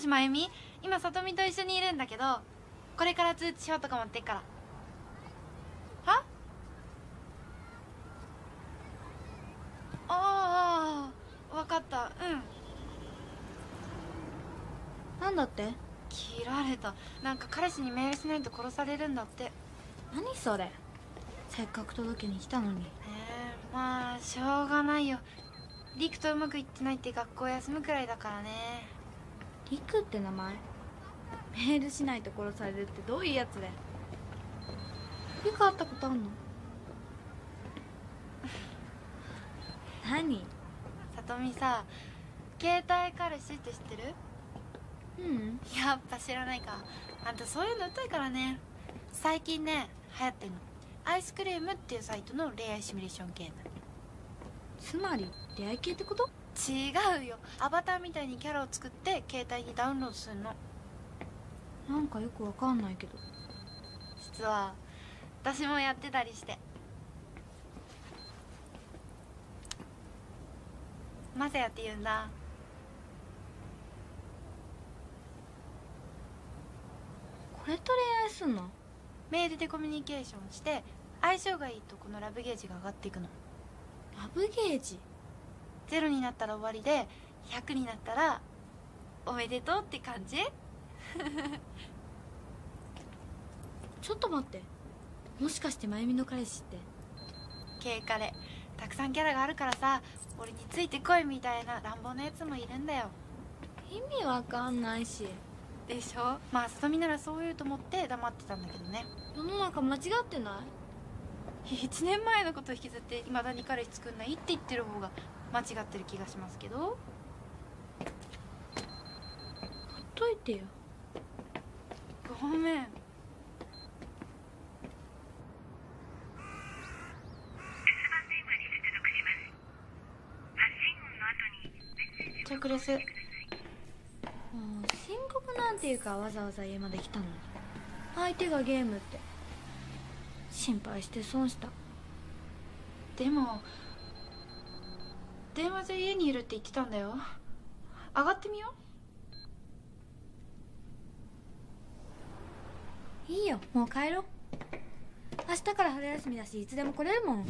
しまゆみ、今さとみと一緒にいるんだけど、これから通知しようとか持ってっから。は？ああ、分かった。うん。 なんだって？ 切られた。なんか彼氏にメールしないと殺されるんだって。 何それ。せっかく届けに来たのに。 まあしょうがないよ。リクとうまくいってないって学校休むくらいだからね。 リクって名前？メールしないと殺されるってどういうやつで？リク会ったことあんの？何？ さとみさ、携帯彼氏って知ってる？やっぱ知らないか。あんたそういうの疎いからね。最近ね、流行ってんの。アイスクリームっていうサイトの恋愛シミュレーションゲーム。 つまり出会い系ってこと？ 違うよ。アバターみたいにキャラを作って携帯にダウンロードするの。 なんかよくわかんないけど。 実は私もやってたりして。マサヤって言うんだ。 これと恋愛すんの？ メールでコミュニケーションして相性がいいとこのラブゲージが上がっていくの。 ラブゲージ 0になったら終わりで100になったらおめでとうって感じ。 ちょっと待って、もしかしてまゆみの彼氏って？ Kカレたくさんキャラがあるからさ、俺についてこいみたいな乱暴なやつもいるんだよ。 意味わかんないし。 でしょ。まあさとみならそう言うと思って黙ってたんだけどね。 世の中間違ってない？ 1年前のことを引きずっていまだに彼氏作んないって言ってる方が間違ってる気がしますけど。 ほっといてよ。 ごめん。着レス。 もう深刻なんていうか、わざわざ家まで来たのに相手がゲームって心配して損した。 でも電話じゃ家にいるって言ってたんだよ。上がってみよう。いいよ、もう帰ろう。明日から春休みだしいつでも来れるもん。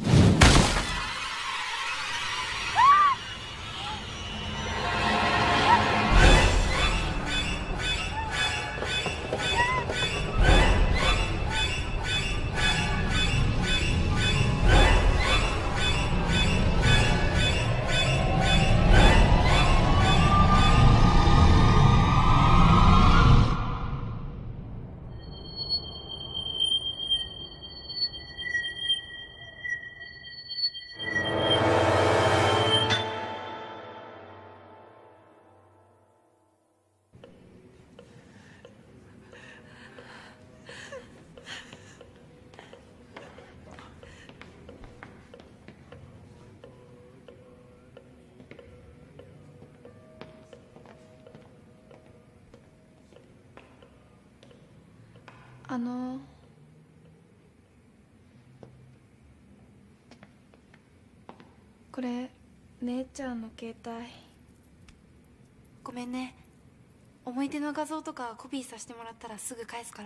これ姉ちゃんの携帯。ごめんね。思い出の画像とかコピーさせてもらったらすぐ返すから。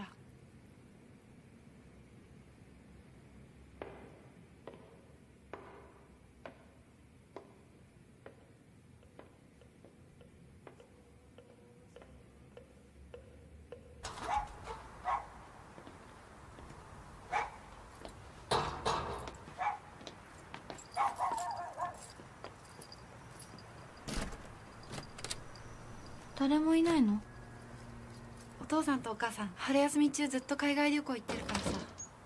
誰もいないの？ お父さんとお母さん春休み中ずっと海外旅行行ってるからさ。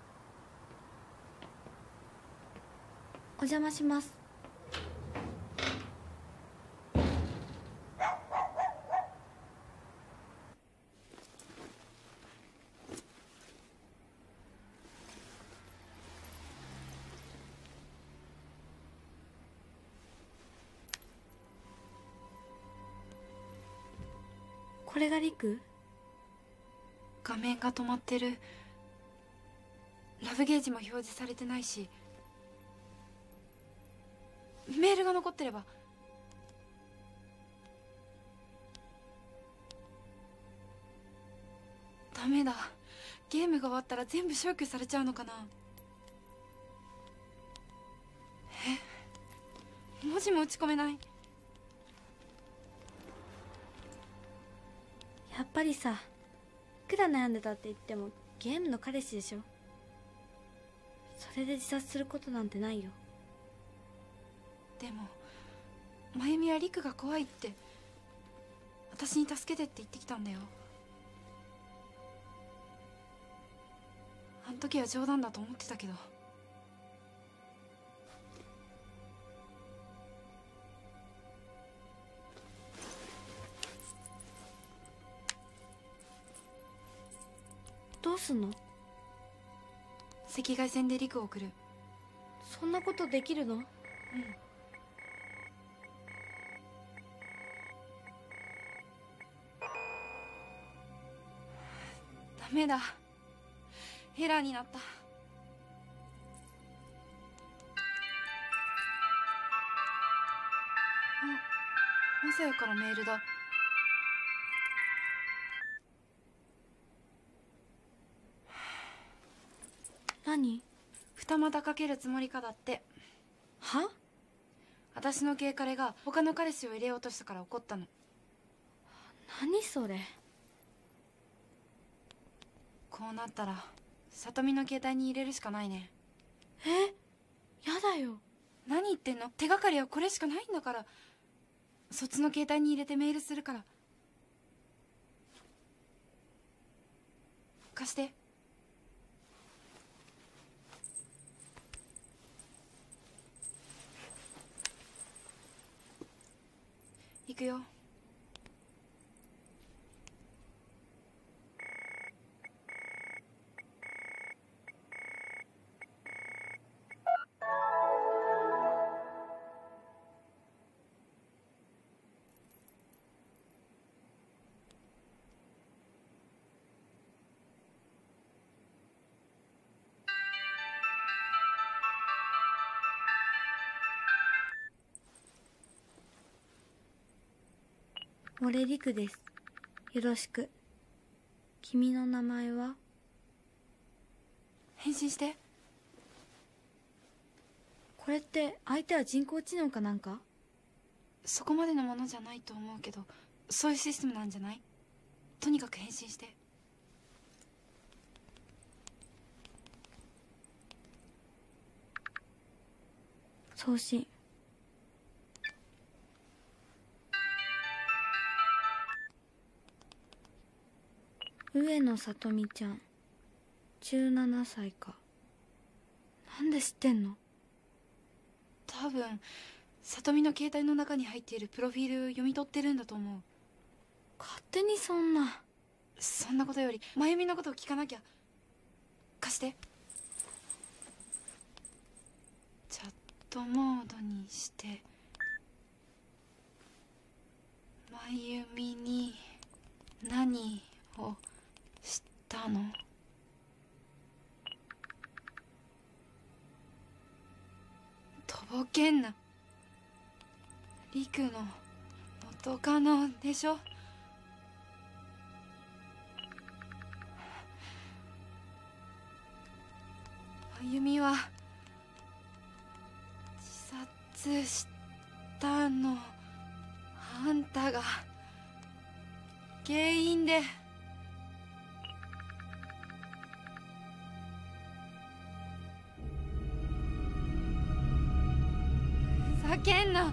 お邪魔します。これがリク？ 画面が止まってる。ラブゲージも表示されてないし、メールが残ってれば。 ダメだ。ゲームが終わったら全部消去されちゃうのかな。文字も打ち込めない。 やっぱりさ、いくら悩んでたって言ってもゲームの彼氏でしょ。それで自殺することなんてないよ。 でも真由美は陸が怖いって私に助けてって言ってきたんだよ。あの時は冗談だと思ってたけど。 どうすんの？ 赤外線で陸を送る。 そんなことできるの？ うん。ダメだ。エラーになった。まさやからメールだ。 何？ 二股かけるつもりかだって。 は？ 私のゲイ彼が他の彼氏を入れようとしたから怒ったの。 何それ？ こうなったら里美の携帯に入れるしかないね。 やだよ。 何言ってんの？手がかりはこれしかないんだから。そっちの携帯に入れてメールするから。貸して。行くよ。 俺陸です。よろしく。君の名前は？ 返信して。 これって相手は人工知能かなんか？ そこまでのものじゃないと思うけど、そういうシステムなんじゃない？とにかく返信して。 送信。上野さとみちゃん、17歳か。なんで知ってんの？ 多分里美の携帯の中に入っているプロフィールを読み取ってるんだと思う。 勝手にそんな。 そんなことより真由美のことを聞かなきゃ。貸して。チャットモードにして真由美に何をしたの？とぼけんな。陸の元カノでしょ。真由美は自殺したのあんたが原因で。ふざけんな。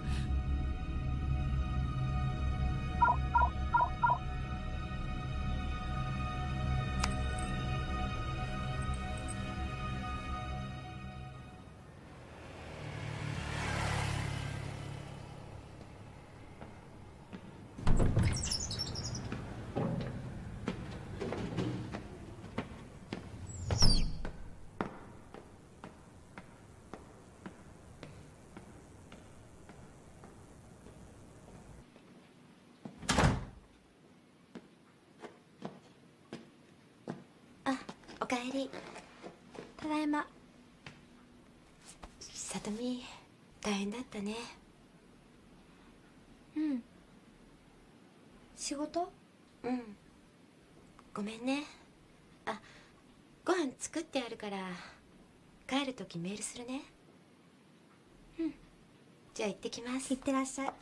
おかえり。 ただいま。 さとみ、大変だったね。 うん。仕事？ うん。ごめんね。 あ、ご飯作ってあるから帰るときメールするね。 うん。 じゃあ行ってきます。 いってらっしゃい。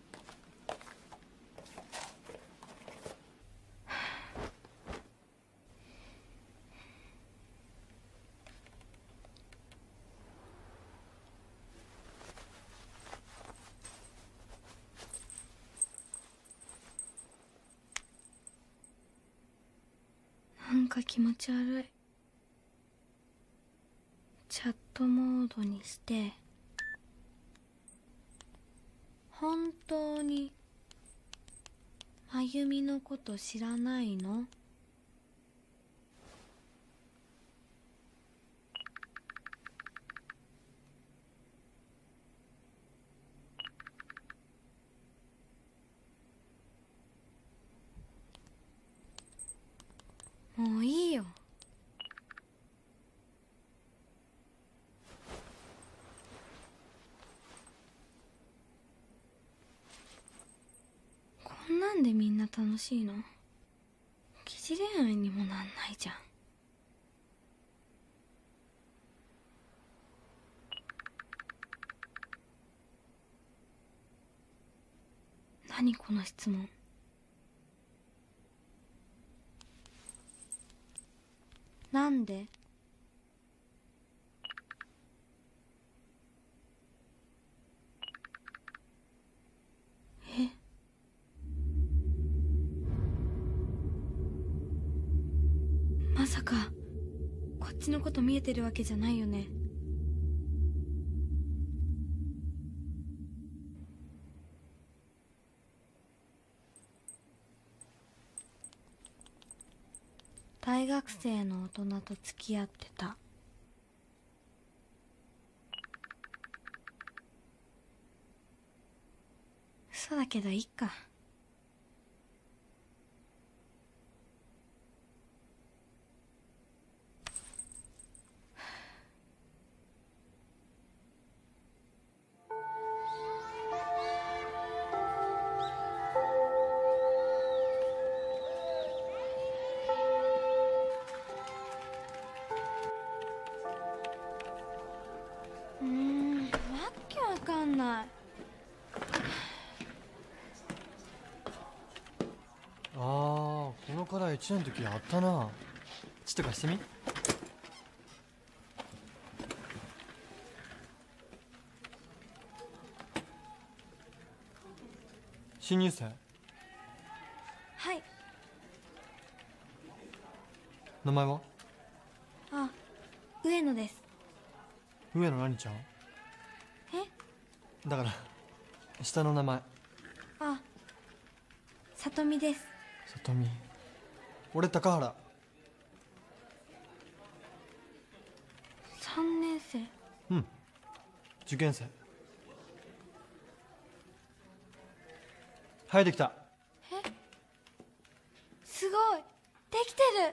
なんか気持ち悪い。チャットモードにして本当にまゆみのこと知らないの？もういいよ。こんなんでみんな楽しいの？疑似恋愛にもなんないじゃん。何この質問。なんで？え？まさかこっちのこと見えてるわけじゃないよね？大学生の大人と付き合ってた。嘘だけどいいか。わけわかんない。 この課題1年の時やったな。ちょっと貸してみ。新入生？ はい。 名前は？ あ、上野です。 上野何ちゃん？ え？ だから下の名前。 あ、里美です。 里美。俺高原。 3年生。 うん、受験生。はい、できた。 え？すごい、できてる。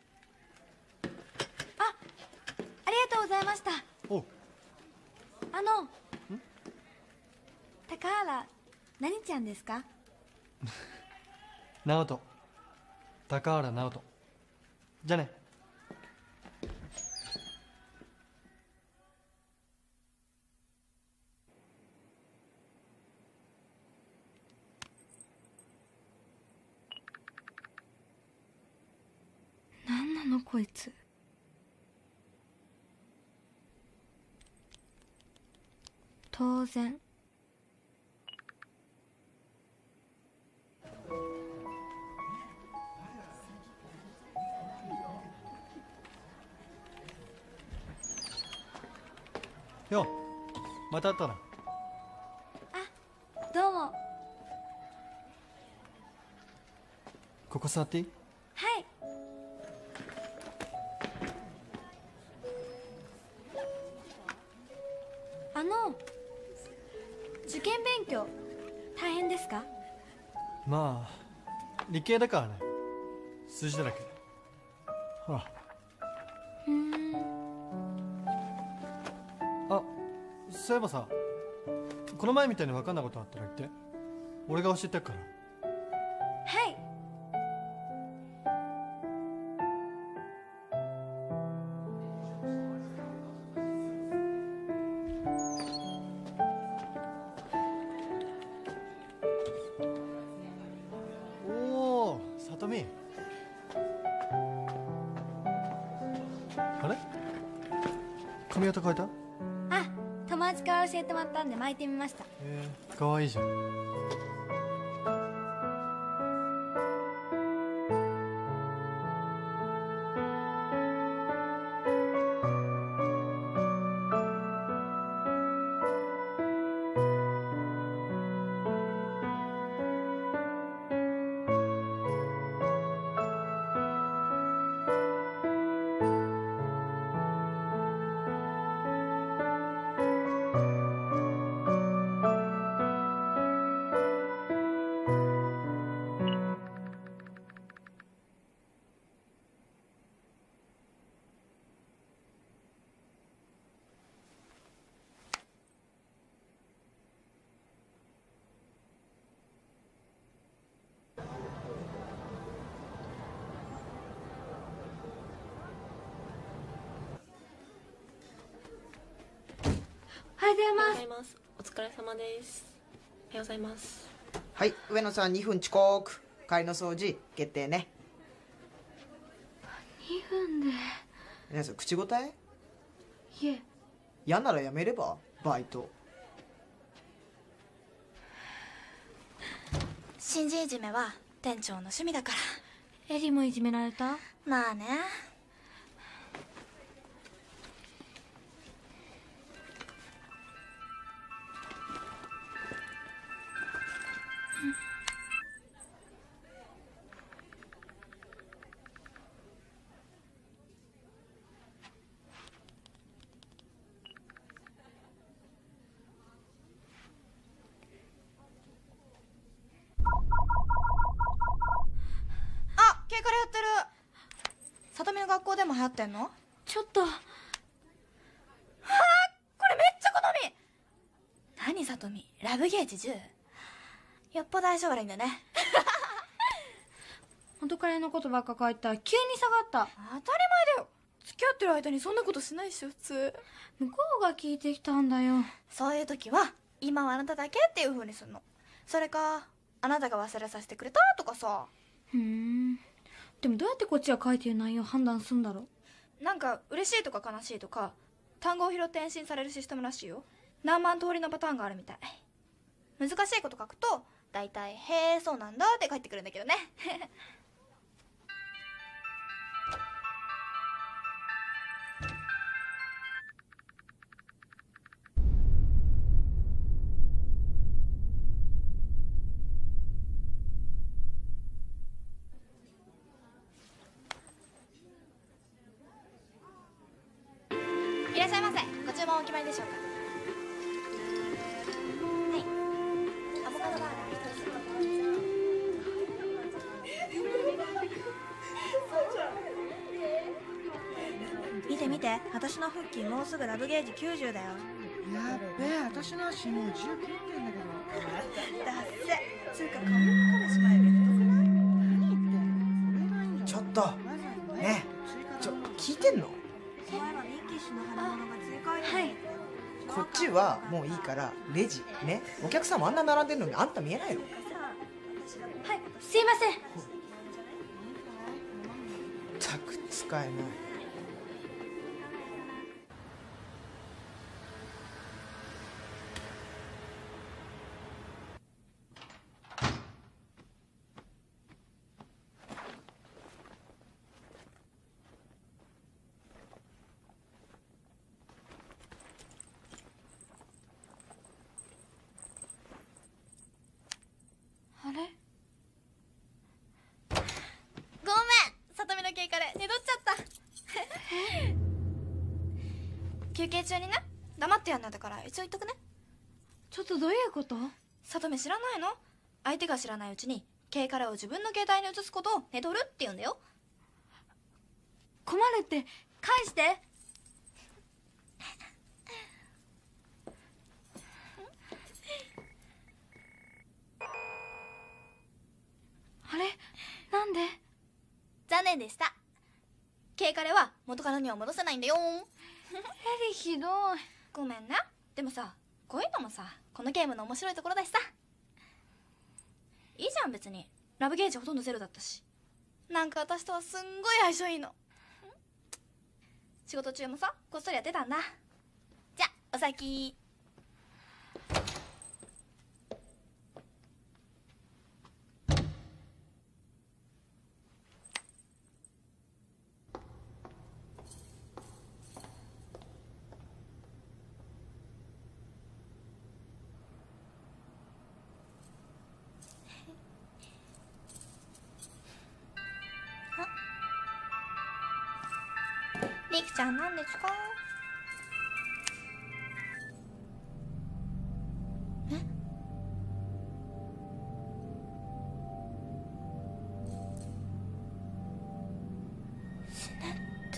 ありがとうございました。 おう。 高原何ちゃんですか？ 直人。高原直人。じゃね。 なんなのこいつ。当然。 よう、また会ったな。 どうも。 ここ座っていい？ はい。受験勉強大変ですか？ まあ理系だからね。数字だらけ。ほら。あ、そういえばさ、この前みたいに分かんないことあったら言って。俺が教えてっから。 はい。 とみ、あれ髪型変えた？ あ、友達から教えてもらったんで巻いてみました。 かわいいじゃん。 おはようごおはようざいまございます。お疲れ様です。おはようございます。 はい、上野さん2分遅刻。帰りの掃除決定ね。 2分で。 皆さん口答え？ いえ。 嫌ならやめればバイト。 新人いじめは店長の趣味だかエリもいじめられた？ ら。まあね。あ、ケイカレやってる。さとみの学校でも流行ってんの？ ちょっと。 これめっちゃ好み。何さとみ、ラブゲージ10？よっぽど相性悪いんだね。 元彼のことばっか書いたら急に下がった。 当たり前だよ。付き合ってる間にそんなことしないっしょ普通。 向こうが聞いてきたんだよ。 そういう時は今はあなただけっていう風にするの。それかあなたが忘れさせてくれたとかさ。 でもどうやってこっちが書いてる内容を判断するんだろう。 なんか嬉しいとか悲しいとか単語を拾って返信されるシステムらしいよ。何万通りのパターンがあるみたい。難しいこと書くと大体「へえそうなんだ」って返ってくるんだけどね。いらっしゃいませ。ご注文お決まりでしょうか？はい。アボカドバーガー1つ。見て見て、私の腹筋もうすぐラブゲージ90だよ。 やっべえ、私の足もう10切ってんだけど。 だっせ。つうか顔の彼氏前より太くない？ 何言ってんの？ちょっとねえ、聞いてんの？ はい。 こっちはもういいからレジね。お客さんもあんな並んでるのにあんた見えないの？ はい、すいません。 ったく使えない。 あれ？ ごめん、さとみのケイカレー二度っちゃった。休憩中にね、黙ってやんなんだから一応言っとくね。 ちょっとどういうこと？ さとみ知らないの？相手が知らないうちにケイカレーを自分の携帯に移すことを寝取るって言うんだよ。 困るって返して。あれ？なんで？ 残念でした。ケイカレーは元カノには戻せないんだよ。 エリひどい。 ごめんね。でもさ、こういうのもさ、このゲームの面白いところだしさ。いいじゃん別に。ラブゲージほとんどゼロだったし。 なんか私とはすんごい相性いいの。仕事中もさこっそりやってたんだ。じゃお先。りくちゃん何ですか？え？死ねって。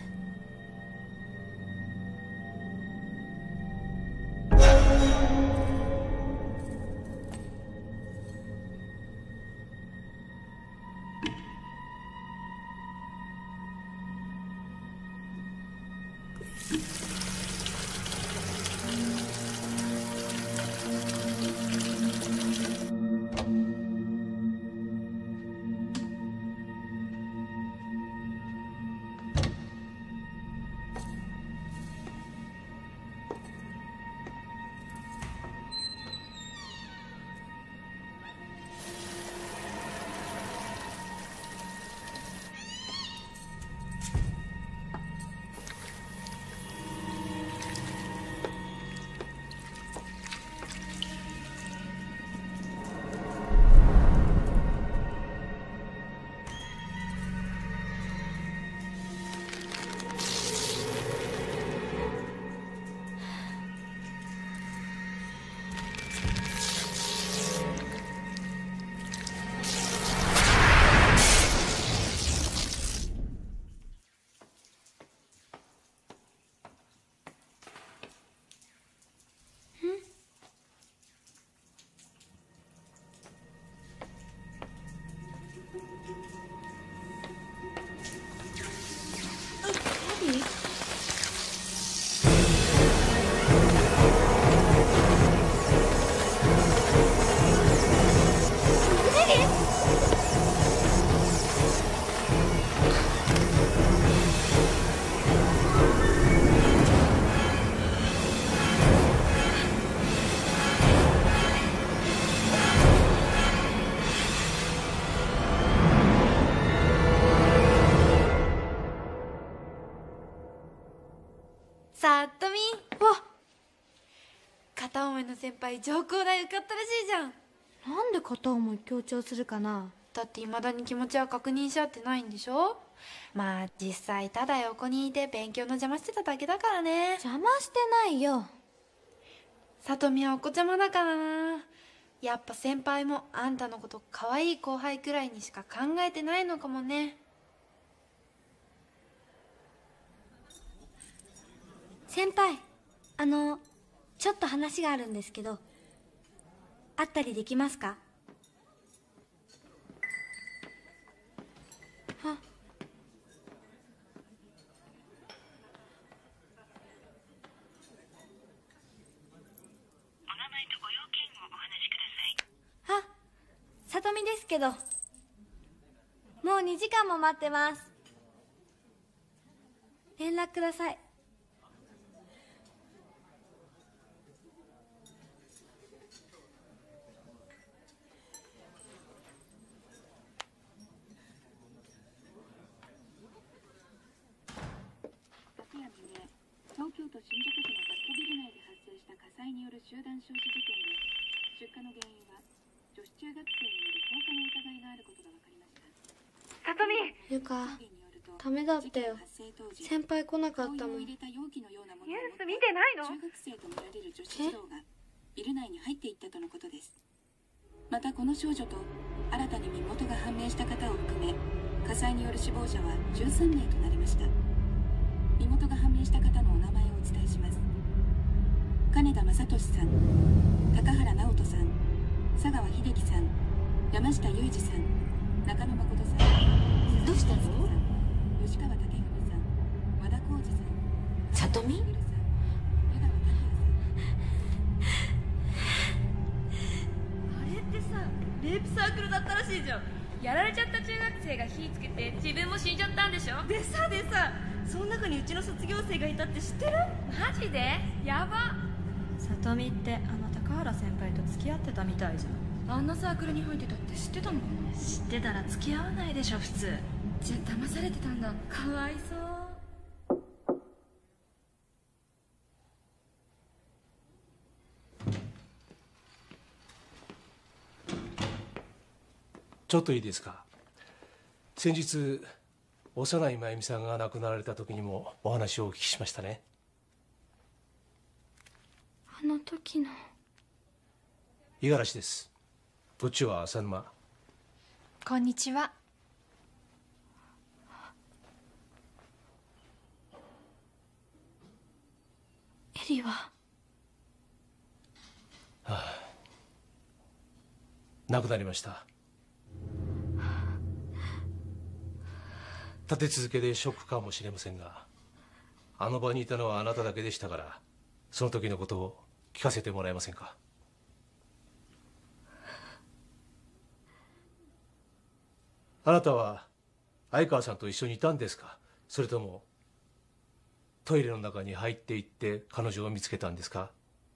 さとみ。わっ、片思いの先輩上皇大受かったらしいじゃん。 なんで片思い強調するかな。 だって未だに気持ちは確認し合ってないんでしょ。まあ実際ただ横にいて勉強の邪魔してただけだからね。 邪魔してないよ。 さとみはお子ちゃまだからな。やっぱ先輩もあんたのこと可愛い後輩くらいにしか考えてないのかもね。 先輩、ちょっと話があるんですけど、会ったりできますか？あ。さとみですけど、もう2時間も待ってます。連絡ください。 東京都新宿区の雑居ビル内で発生した火災による集団焼死事件で、出火の原因は女子中学生による放火の疑いがあることが分かりました。 さとみ。 ゆか、ダメだったよ。先輩来なかったもん。 ニュース見てないの？ 中学生とみられる女子児童がビル内に入っていったとのことです。またこの少女と新たに身元が判明した方を含め、火災による死亡者は13名となりました。身元が判明した方のお名前をお伝えします。金田正俊さん、高原直人さん、佐川秀樹さん、山下裕二さん、中野誠さん。 どうしたの？ 吉川武文さん、和田浩二さん、 さとみ？ あれってさ、レイプサークルだったらしいじゃん。 やられちゃった中学生が火つけて自分も死んじゃったんでしょ。でさその中にうちの卒業生がいたって知ってる？マジで？やば。 さとみって高原先輩と付き合ってたみたいじゃん。 あんなサークルに入ってたって知ってたのかな。知ってたら付き合わないでしょ普通。じゃあ騙されてたんだ。かわいそう。 ちょっといいですか。先日幼い真由美さんが亡くなられた時にもお話をお聞きしましたね。 あの時の。 五十嵐です。こっちは浅沼。 こんにちは。 エリは？ はあ、亡くなりました。立て続けでショックかもしれませんが、あの場にいたのはあなただけでしたから、その時のことを聞かせてもらえませんか。あなたは相川さんと一緒にいたんですか、それともトイレの中に入っていって彼女を見つけたんですか。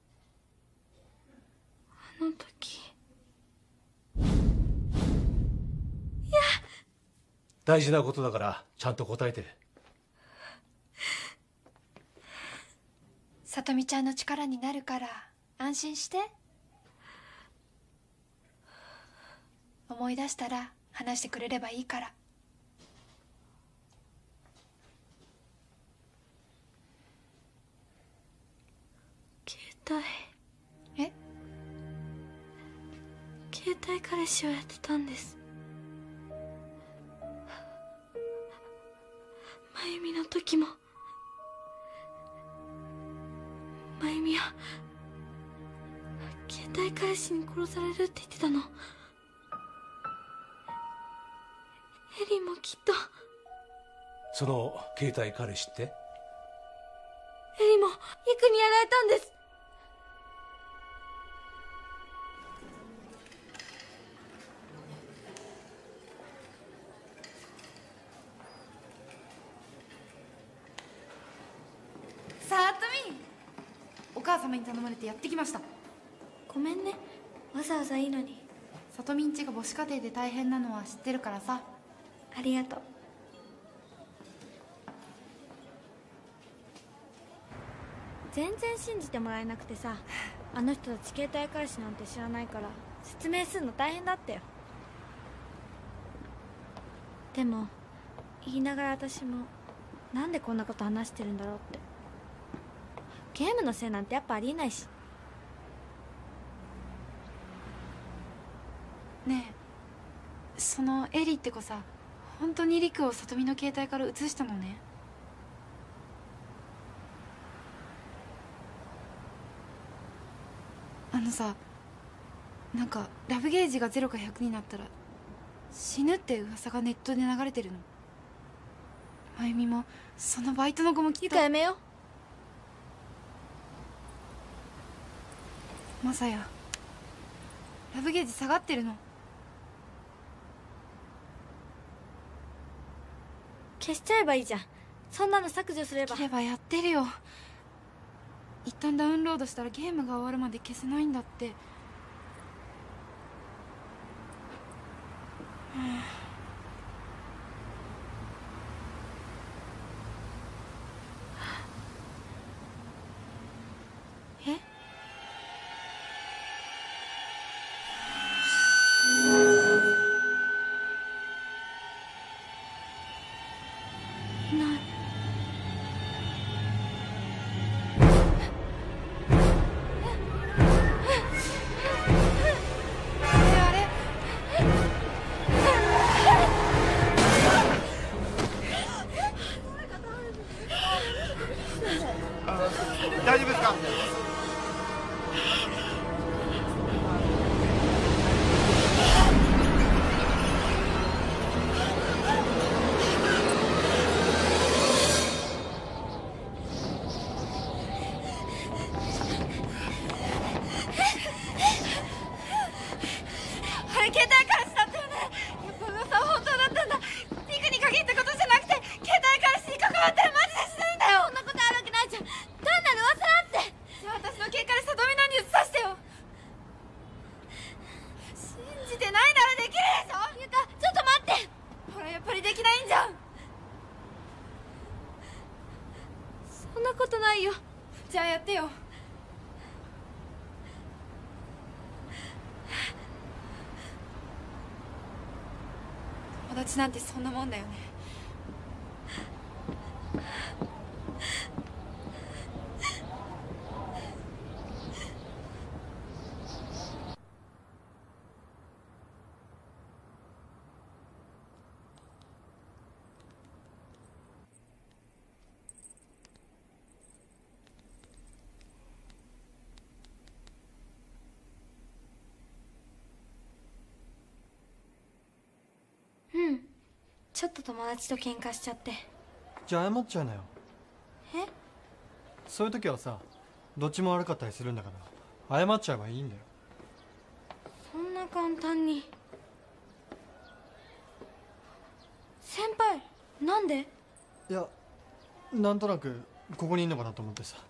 あの時。 大事なことだからちゃんと答えて。 さとみちゃんの力になるから安心して。思い出したら話してくれればいいから。 携帯。 え？ 携帯彼氏をやってたんです。真由美の時も。真由美は携帯彼氏に殺されるって言ってたの。エリもきっと。 その携帯彼氏って？ エリもイクにやられたんです。 さとみ、お母様に頼まれてやってきました。 ごめんね、わざわざいいのに。 さとみんちが母子家庭で大変なのは知ってるからさ。 ありがとう。全然信じてもらえなくてさ、あの人たち携帯彼氏なんて知らないから説明するの大変だったよ。でも言いながら私もなんでこんなこと話してるんだろうって。ゲームのせいなんてやっぱありえないし。 ねえ、そのエリって子さ、本当にリクをさとみの携帯から移したのね。あのさ、なんかラブゲージが0か100になったら死ぬって噂がネットで流れてるの。真由美もそのバイトの子もきっと。 ゆかやめよ。 まさやラブゲージ下がってるの。 消しちゃえばいいじゃん。そんなの削除すれば。 消ればやってるよ。一旦ダウンロードしたらゲームが終わるまで消せないんだって。え？ない。あれ？ じゃあやってよ。友達なんてそんなもんだよね。 うん、ちょっと友達と喧嘩しちゃって。 じゃあ謝っちゃうなよ。 え？ そういう時はさ、どっちも悪かったりするんだから謝っちゃえばいいんだよ。 そんな簡単に。先輩、なんで？ いや、なんとなくここにいんのかなと思ってさ。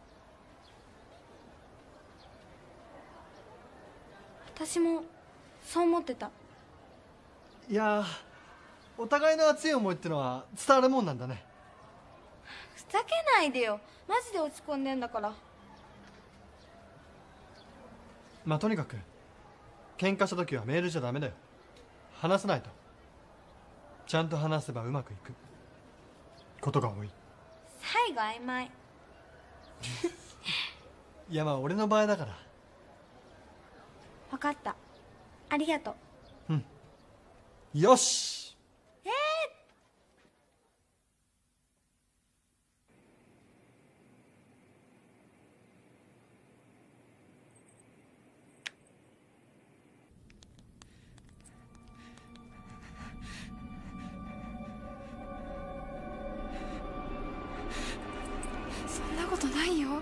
私もそう思ってた。 いやー、お互いの熱い思いってのは伝わるもんなんだね。 ふざけないでよ、マジで落ち込んでんだから。 まあとにかく喧嘩した時はメールじゃダメだよ。話さないと。ちゃんと話せばうまくいくことが多い。 最後曖昧。 いやまあ俺の場合だから。 分かった、ありがとう。 うん、よし。 そんなことないよ。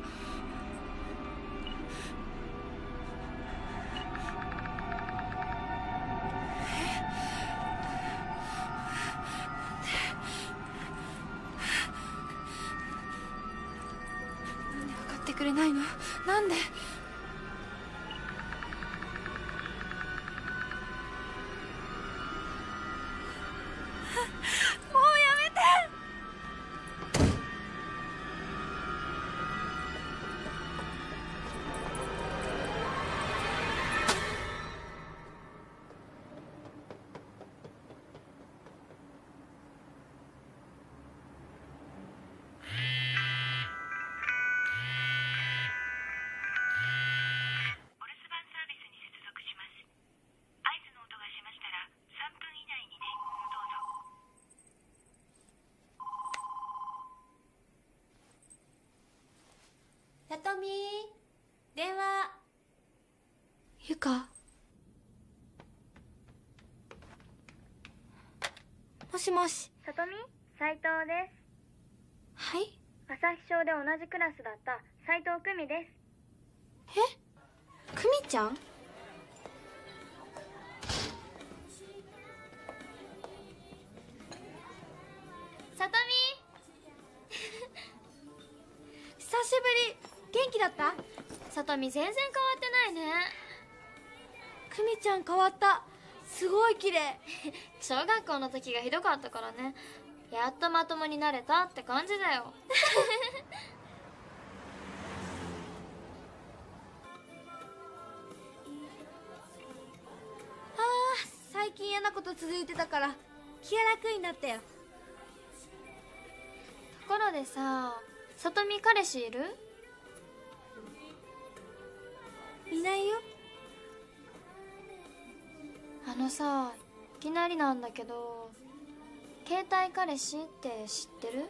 分かってくれないの？なんで？もうやめて！ さとみ、電話。 ゆか。もしもし。 さとみ、斉藤です。 はい。 朝日小で同じクラスだった斉藤久美です。 え？久美ちゃん？ さとみ久しぶり。元気だった？ さとみ全然変わってないね。 久美ちゃん変わった。すごい綺麗。 小学校の時がひどかったからね。やっとまともになれたって感じだよ。 最近嫌なこと続いてたから気が楽になったよ。 ところでさ、さとみ彼氏いる？ いないよ。 あのさ、いきなりなんだけど、携帯彼氏って知ってる？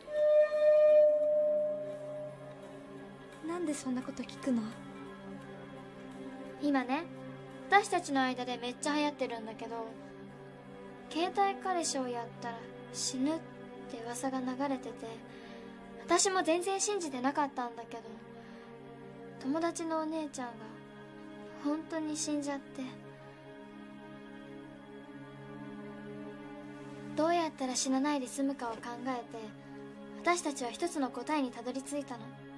なんでそんなこと聞くの？ 今ね、私たちの間でめっちゃ流行ってるんだけど、携帯彼氏をやったら死ぬって噂が流れてて、私も全然信じてなかったんだけど、友達のお姉ちゃんが本当に死んじゃって、どうやったら死なないで済むかを考えて、私たちは一つの答えにたどり着いたの。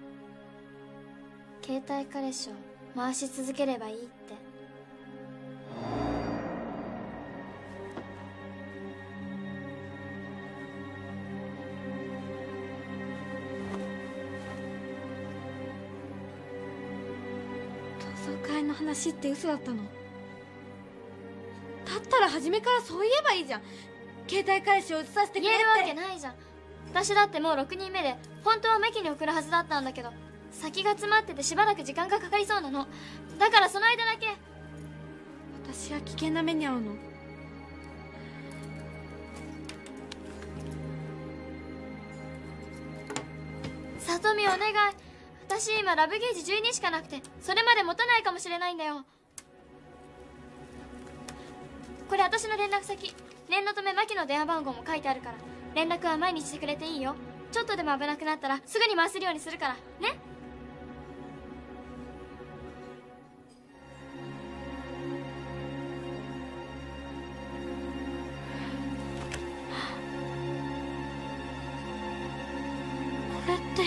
携帯彼氏を回し続ければいいって。 の話って嘘だったの？だったら初めからそう言えばいいじゃん。携帯彼氏を移させてくれって。 言えるわけないじゃん。私だってもう6人目で本当はメキに送るはずだったんだけど、先が詰まっててしばらく時間がかかりそうなの。だからその間だけ。 私は危険な目に遭うの？ さとみお願い。私今ラブゲージ12しかなくて、それまで持たないかもしれないんだよ。これ私の連絡先、念のためマキの電話番号も書いてあるから、連絡は毎日してくれていいよ。ちょっとでも危なくなったらすぐに回せるようにするからね。 これって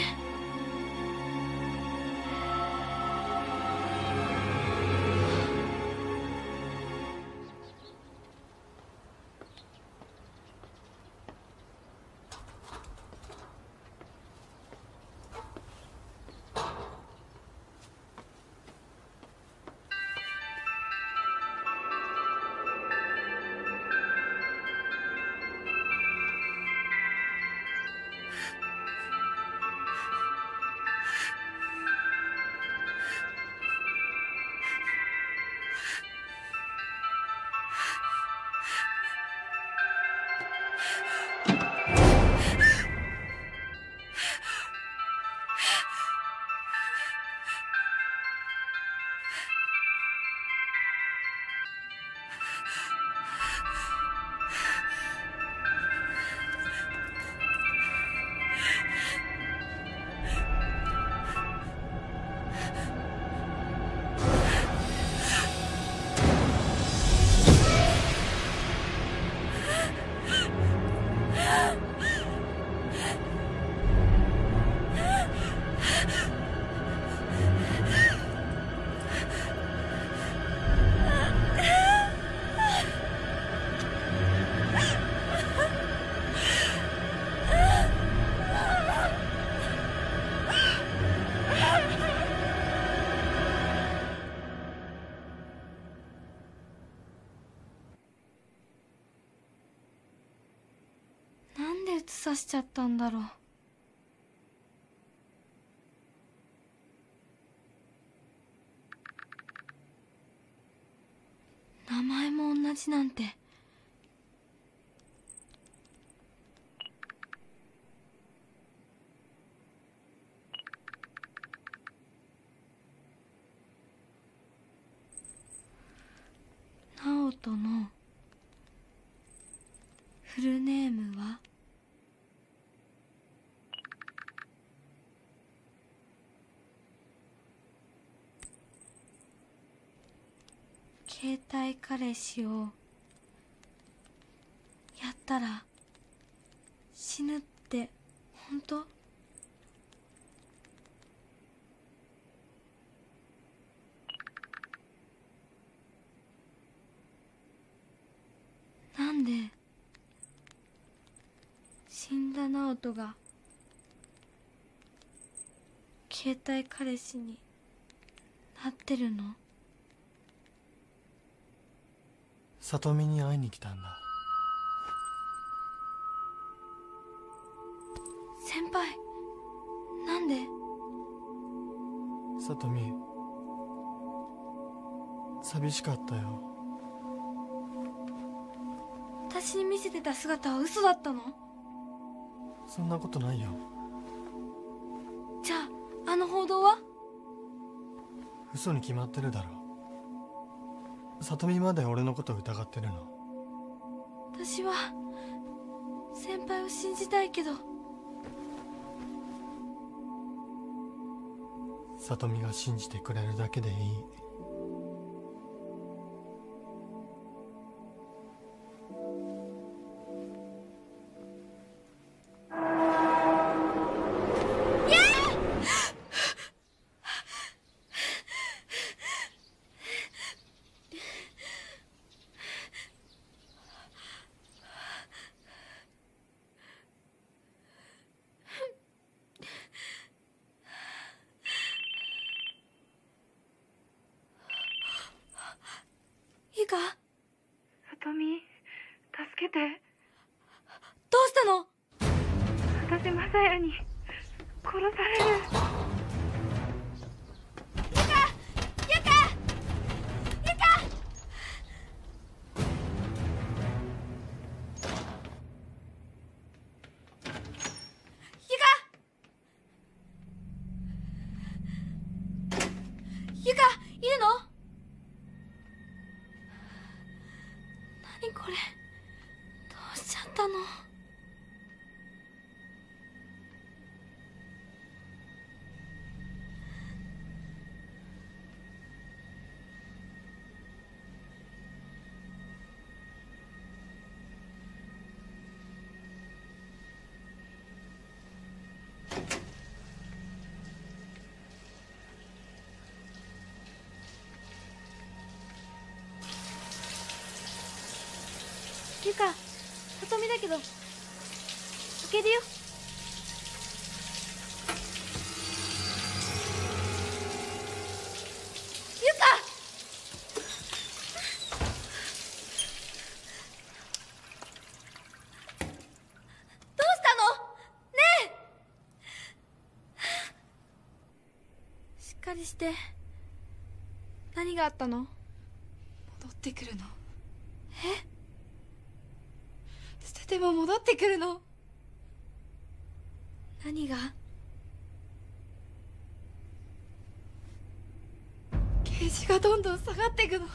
なんで移さしちゃったんだろう。名前も同じなんて。直人のフルネームは？携帯彼氏をやったら死ぬって本当？なんで死んだ直人が携帯彼氏になってるの？ 里美に会いに来たんだ。 先輩、なんで？ 里美、寂しかったよ。 私に見せてた姿は嘘だったの？ そんなことないよ。 じゃあ、あの報道は？ 嘘に決まってるだろ。里美まで俺のこと疑ってるの？ 私は先輩を信じたいけど。 里美が信じてくれるだけでいい。 けて。 どうしたの？ 私マサヤに殺される。 ゆか、いるの？何これ、どうしちゃったの？ゆか、里見だけど開けるよ。ゆか、どうしたの？ねえ、しっかりして。何があったの？ 戻ってくるの。 え？ 捨てても戻ってくるの。 何が？ ゲージがどんどん下がっていくの。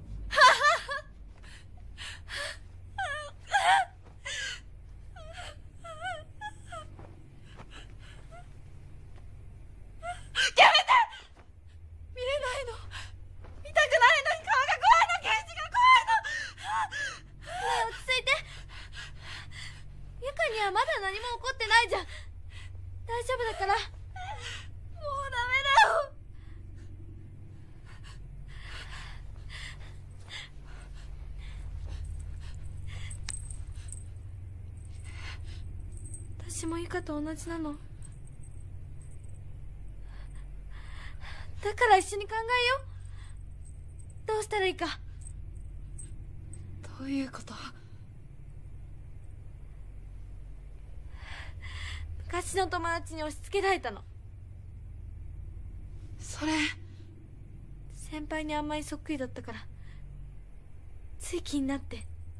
まだ何も起こってないじゃん。大丈夫だから。もうダメだよ。私もゆかと同じなの。だから一緒に考えよう。どうしたらいいか。 どういうこと？ 昔の友達に押し付けられたの。 それ先輩にあんまりそっくりだったからつい気になって。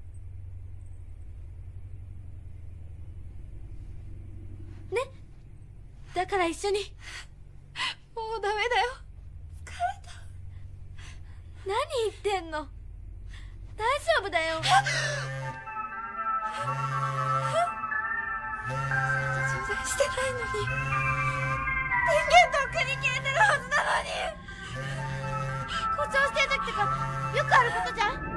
ね、だから一緒に。 もうダメだよ。疲れた。 何言ってんの？大丈夫だよ。 充電してないのに。電源とっくに消えてるはずなのに。 故障してる時とかよくあることじゃん。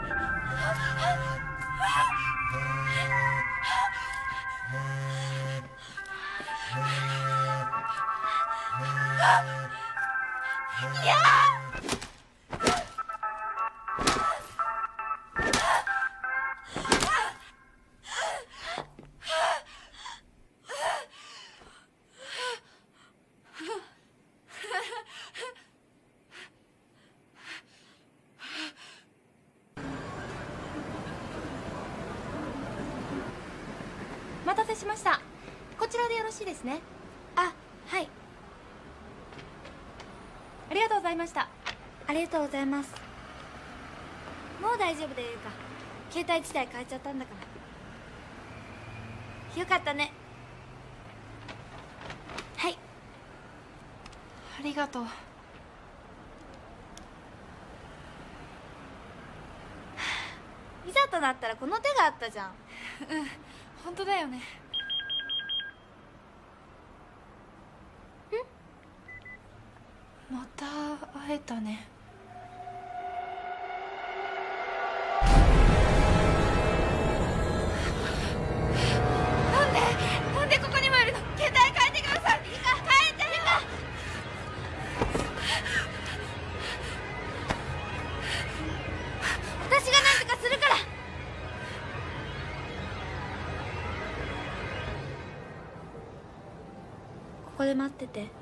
いやお待たせしました。こちらでよろしいですね。 あ、はい。 ありがとうございました。 ありがとうございます。もう大丈夫だよ、ゆか。携帯自体変えちゃったんだから。よかったね。はい。 ありがとう。 いざとなったらこの手があったじゃん。 うん、本当だよね。また会えたね。なんでここにもいるの？携帯変えてください。変えてよ。 私が何とかするから。ここで待ってて。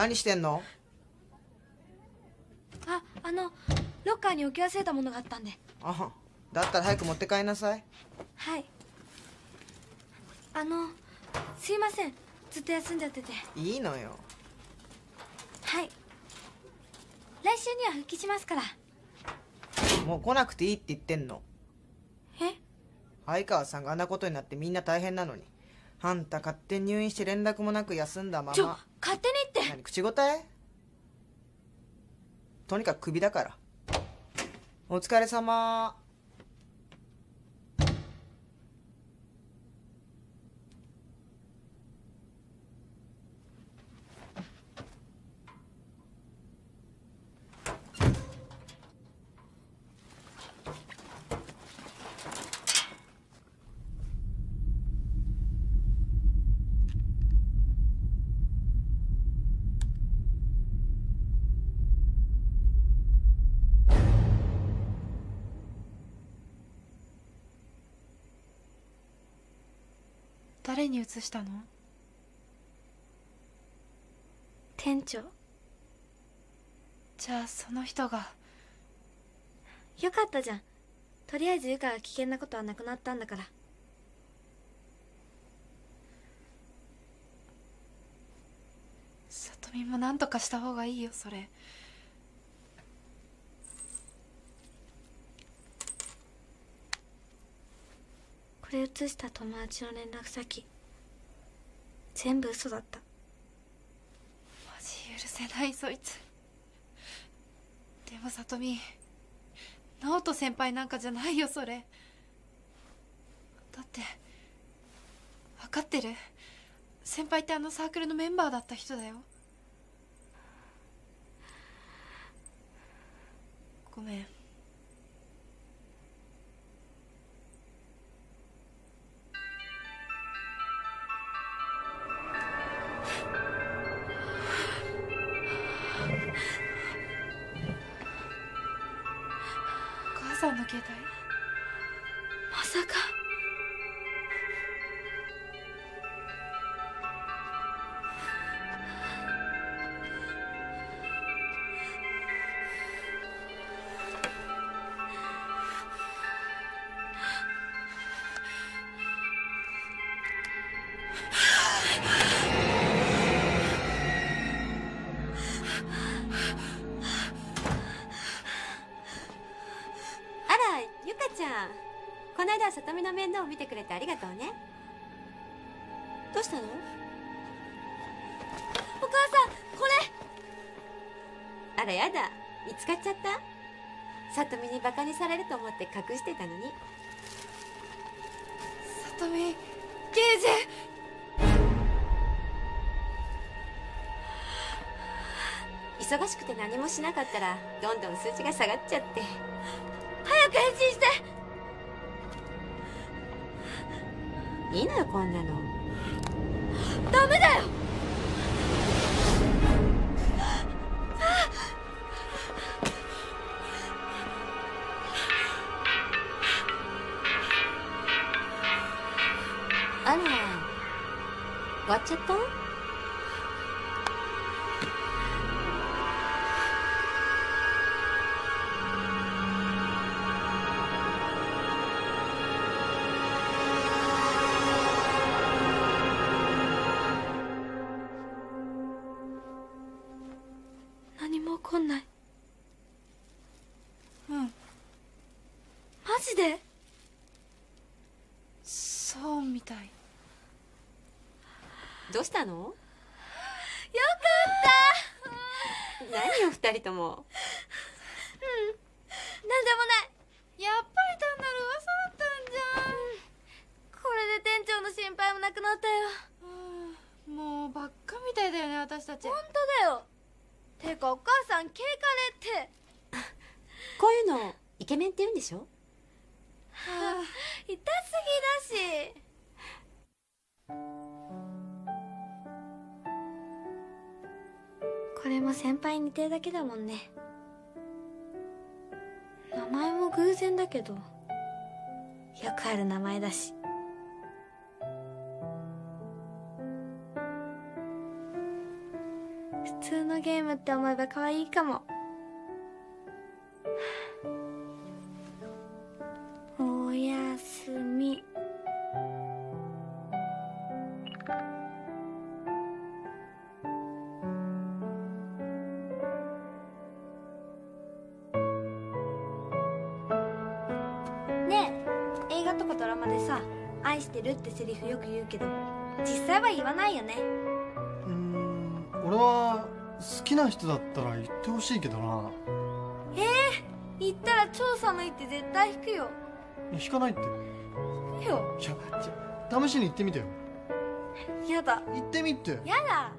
何してんの？ ロッカーに置き忘れたものがあったんで。 あ、だったら早く持って帰んなさい。 はい。すいません、ずっと休んじゃってて。 いいのよ。 はい、来週には復帰しますから。 もう来なくていいって言ってんの。 え？ 相川さんがあんなことになってみんな大変なのに、あんた勝手に入院して連絡もなく休んだまま。 勝手にって。 何口答え？とにかくクビだから。お疲れ様。 誰に移したの？ 店長。 じゃあその人が。 よかったじゃん。とりあえずゆかが危険なことはなくなったんだから。 さとみも何とかした方がいいよそれ。 これ写した友達の連絡先全部嘘だった。 マジ許せないそいつ。でもさとみ、直人先輩なんかじゃないよそれ。だって分かってる？先輩ってあのサークルのメンバーだった人だよ。ごめん。お母さんの携帯？ まさか。 この間は里美の面倒を見てくれてありがとうね。どうしたの？お母さんこれ。 あらやだ、見つかっちゃった？里美にバカにされると思って隠してたのに。 里美、刑事。忙しくて何もしなかったらどんどん数値が下がっちゃって。 早く返信して。 いいのよこんなの。 ダメだよ。 あら、終わっちゃった？ 何も起こんない。 うん。 マジで？ そうみたい。 どうしたの？ よかった。 何よ二人とも。 なんでもない。 やっぱり単なる噂だったんじゃん。 これで店長の心配もなくなったよ。 もうばっかみたいだよね私たち。 本当だよ。てかお母さんケイカレーってこういうのイケメンって言うんでしょ？ はあ、痛すぎだし。これも先輩に似てるだけだもんね。名前も偶然だけどよくある名前だし。普通ゲームって思えば可愛いかも。おやすみ。ねえ、映画とかドラマでさ、愛してるってセリフよく言うけど、実際は言わないよね。 俺は好きな人だったら言ってほしいけどな。 言ったら超寒いって絶対引くよ。 引かないって。 引くよ。 いや、試しに言ってみてよ。 やだ。 言ってみて。 やだ。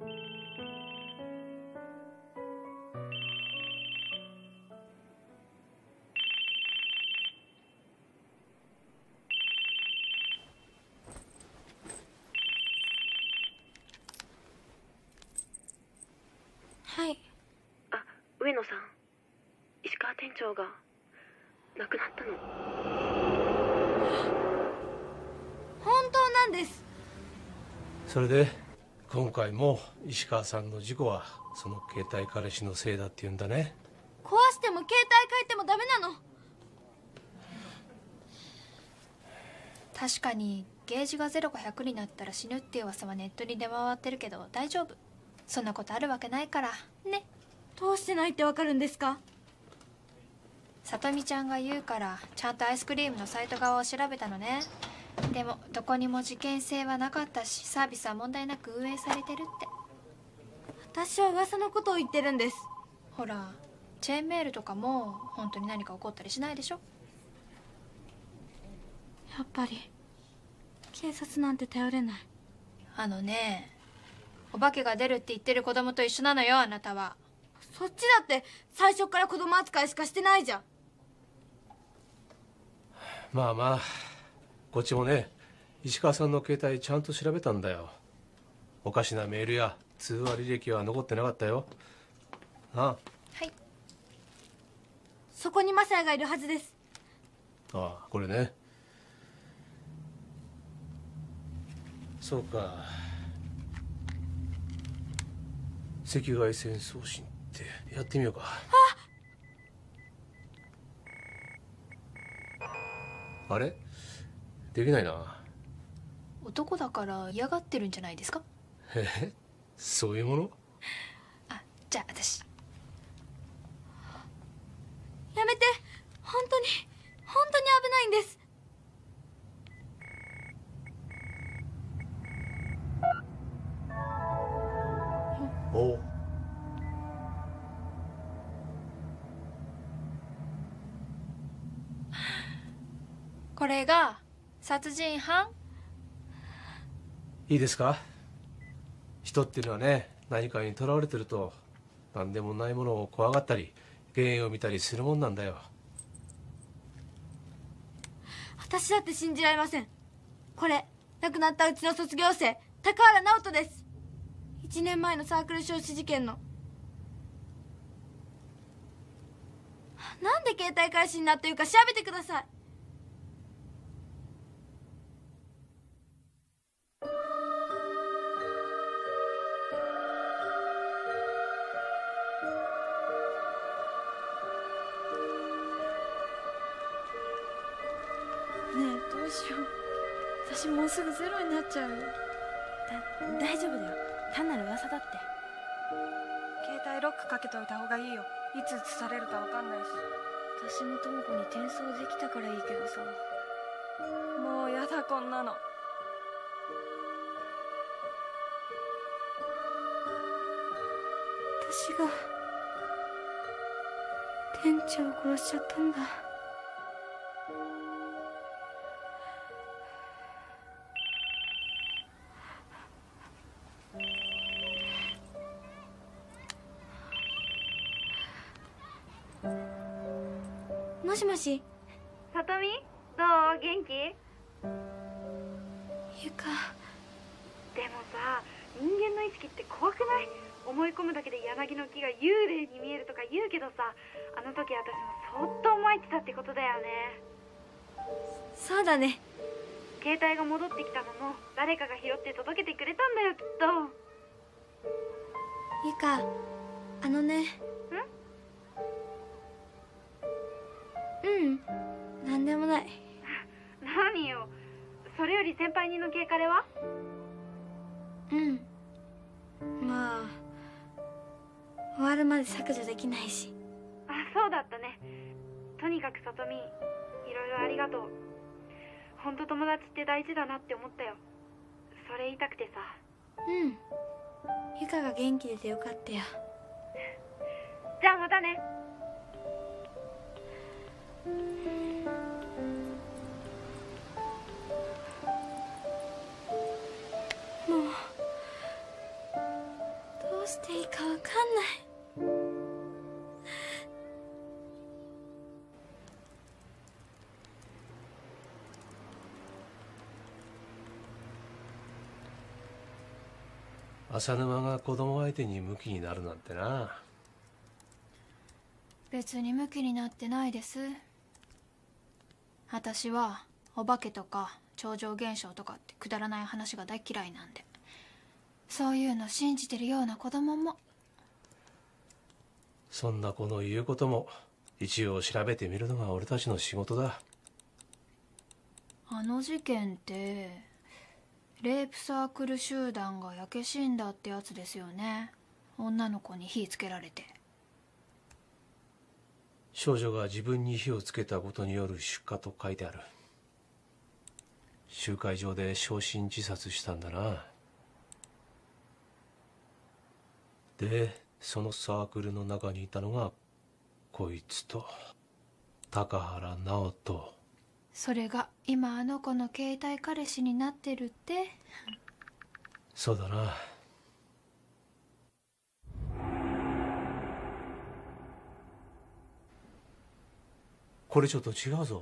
はい。 あ、上野さん、石川店長が亡くなったの。 本当なんです。 それで今回も石川さんの事故はその携帯彼氏のせいだって言うんだね。 壊しても携帯変えてもダメなの。 確かにゲージが0か100になったら死ぬっていう噂はネットに出回ってるけど大丈夫。そんなことあるわけないからね。 どうしてないってわかるんですか？ さとみちゃんが言うからちゃんとアイスクリームのサイト側を調べたのね。でもどこにも事件性はなかったし、サービスは問題なく運営されてるって。 私は噂のことを言ってるんです。 ほら、チェーンメールとかも本当に何か起こったりしないでしょ。 やっぱり警察なんて頼れない。 あのね、お化けが出るって言ってる子供と一緒なのよ、あなたは。 そっちだって最初から子供扱いしかしてないじゃん。 まあまあ、こっちもね、石川さんの携帯ちゃんと調べたんだよ。おかしなメールや通話履歴は残ってなかったよ。ああ。 はい。 そこにマサヤがいるはずです。 ああ、これね。そうか。赤外線送信ってやってみようか。あれできないな。 男だから嫌がってるんじゃないですか。 そういうもの？ あ、じゃあ私。 やめて。本当に危ないんです。 おう。 これが殺人犯？ いいですか？人っていうのはね、何かにとらわれてると何でもないものを怖がったり原因を見たりするもんなんだよ。 私だって信じられません。これ亡くなったうちの卒業生高原直人です。1年前のサークル焼死事件の。なんで携帯返しになっているか調べてください。 ねえ、どうしよう。私もうすぐゼロになっちゃうよ。 大丈夫だよ。単なる噂だって。 携帯ロックかけといた方がいいよ。いつ映されるか分かんないし。 私も智子に転送できたからいいけどさ。 もうやだ、こんなの。 私が店長を殺しちゃったんだ。もしもし。 さとみ、どう？元気？ ゆか。 でもさ、人間の意識って怖くない？思い込むだけで柳の木が幽霊に見えるとか言うけどさ、あの時私もそっと思いてたってことだよね。 そうだね。 携帯が戻ってきたのも誰かが拾って届けてくれたんだよ、きっと。 ゆか、あのね。なんでもない。 何よ、それより先輩人の経過では？ まあ終わるまで削除できないし。 あ、そうだったね。とにかくさとみ、いろいろありがとう。ほんと友達って大事だなって思ったよ。それ言いたくてさ。 ゆかが元気でてよかったよ。 じゃあまたね。 もうどうしていいかわかんない。 浅沼が子供相手にムキになるなんてな。 別にムキになってないです。私はお化けとか超常現象とかってくだらない話が大嫌いなんで、そういうの信じてるような子供も。 そんな子の言うことも一応調べてみるのが俺たちの仕事だ。 あの事件ってレイプサークル集団が焼け死んだってやつですよね。女の子に火つけられて。 少女が自分に火をつけたことによる出火と書いてある。集会場で焼身自殺したんだな。でそのサークルの中にいたのがこいつと高原直人。 それが今あの子の携帯彼氏になってるって。 そうだな。これちょっと違うぞ。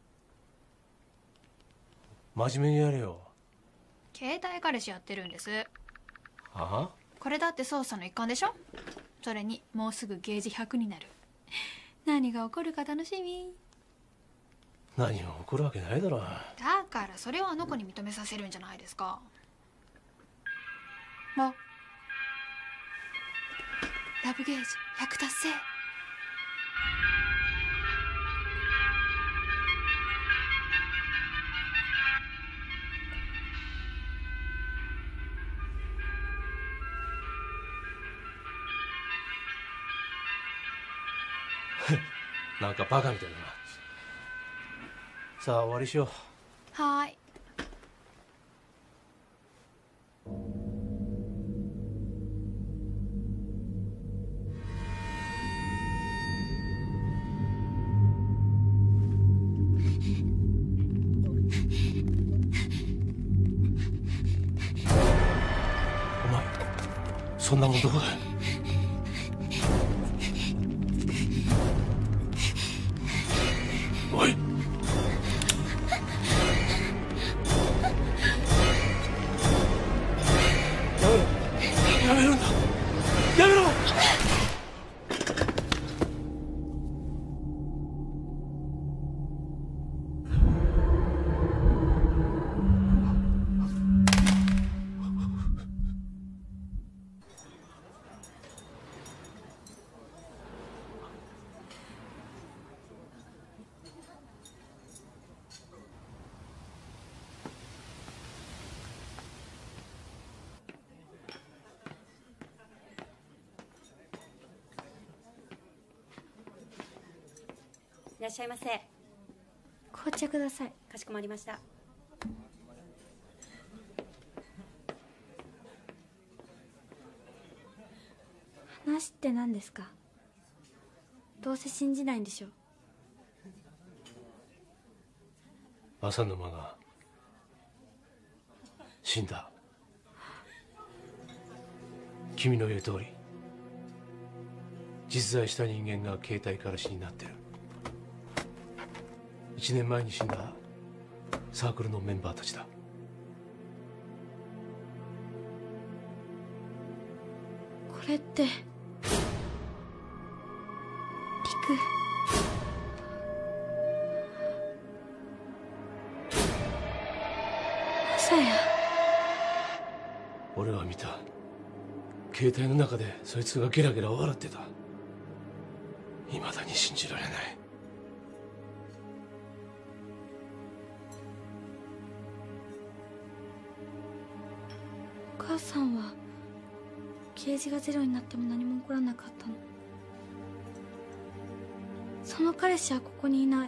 真面目にやれよ。 携帯彼氏やってるんです。 ああ、 これだって捜査の一環でしょ。それにもうすぐゲージ100になる。何が起こるか楽しみ。 何も起こるわけないだろ。 だからそれをあの子に認めさせるんじゃないですか。あ、ラブゲージ100達成。 なんかバカみたいだな。さあ終わりしよう。 はーい。 お前そんなもんどこだ。おい、やめるんだ。やめろ。 いらっしゃいませ。 紅茶ください。 かしこまりました。 話って何ですか。どうせ信じないんでしょ。 浅沼が死んだ。君の言う通り実在した人間が携帯彼氏になってる。1年前に死んだサークルのメンバーたちだ。 これって陸。朝や。 俺は見た。携携帯の中でそいつがゲラゲラ笑ってた。未だに信じられない。 お母さんはゲージがゼロになっても何も起こらなかったの。その彼氏はここにいない。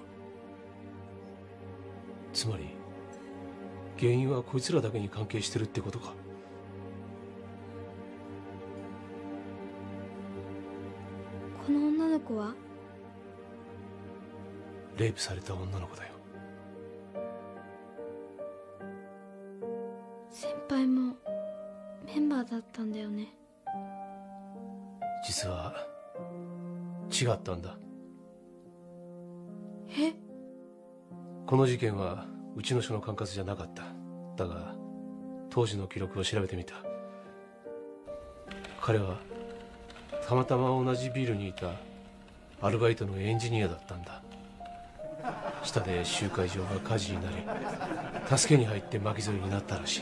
つまり原因はこいつらだけに関係してるってことか。 この女の子は？ レイプされた女の子だよ。 先輩もメンバーだったんだよね。 実は違ったんだ。 え？ この事件はうちの署の管轄じゃなかった。だが当時の記録を調べてみた。彼はたまたま同じビルにいたアルバイトのエンジニアだったんだ。下で集会場が火事になり、助けに入って巻き添えになったらしい。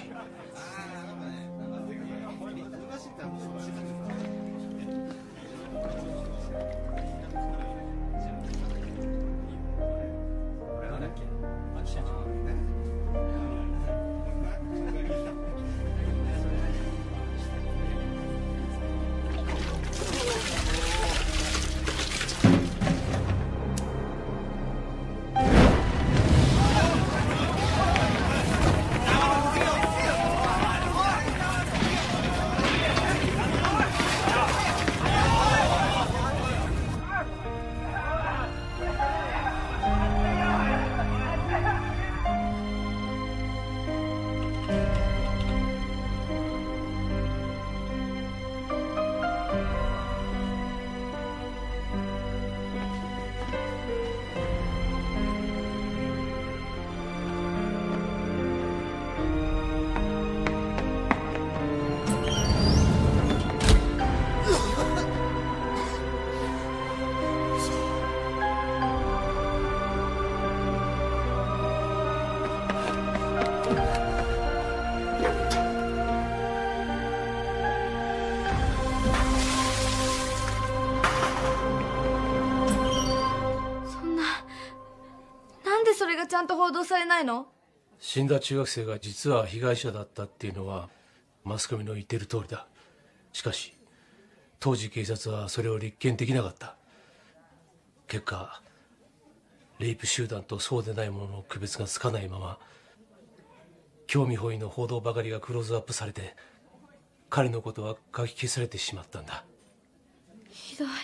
ちゃんと報道されないの？ 死んだ中学生が実は被害者だったっていうのはマスコミの言ってる通りだ。しかし当時警察はそれを立件できなかった。結果レイプ集団とそうでないものの区別がつかないまま興味本位の報道ばかりがクローズアップされて彼のことは書き消されてしまったんだ。 ひどい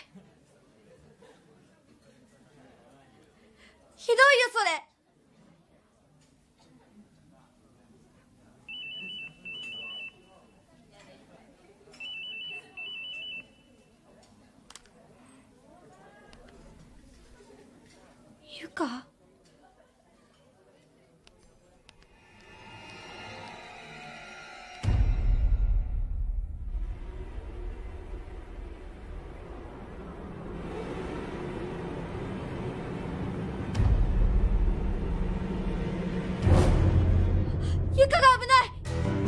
ひどいよそれ。ゆか？ゆかが危ない！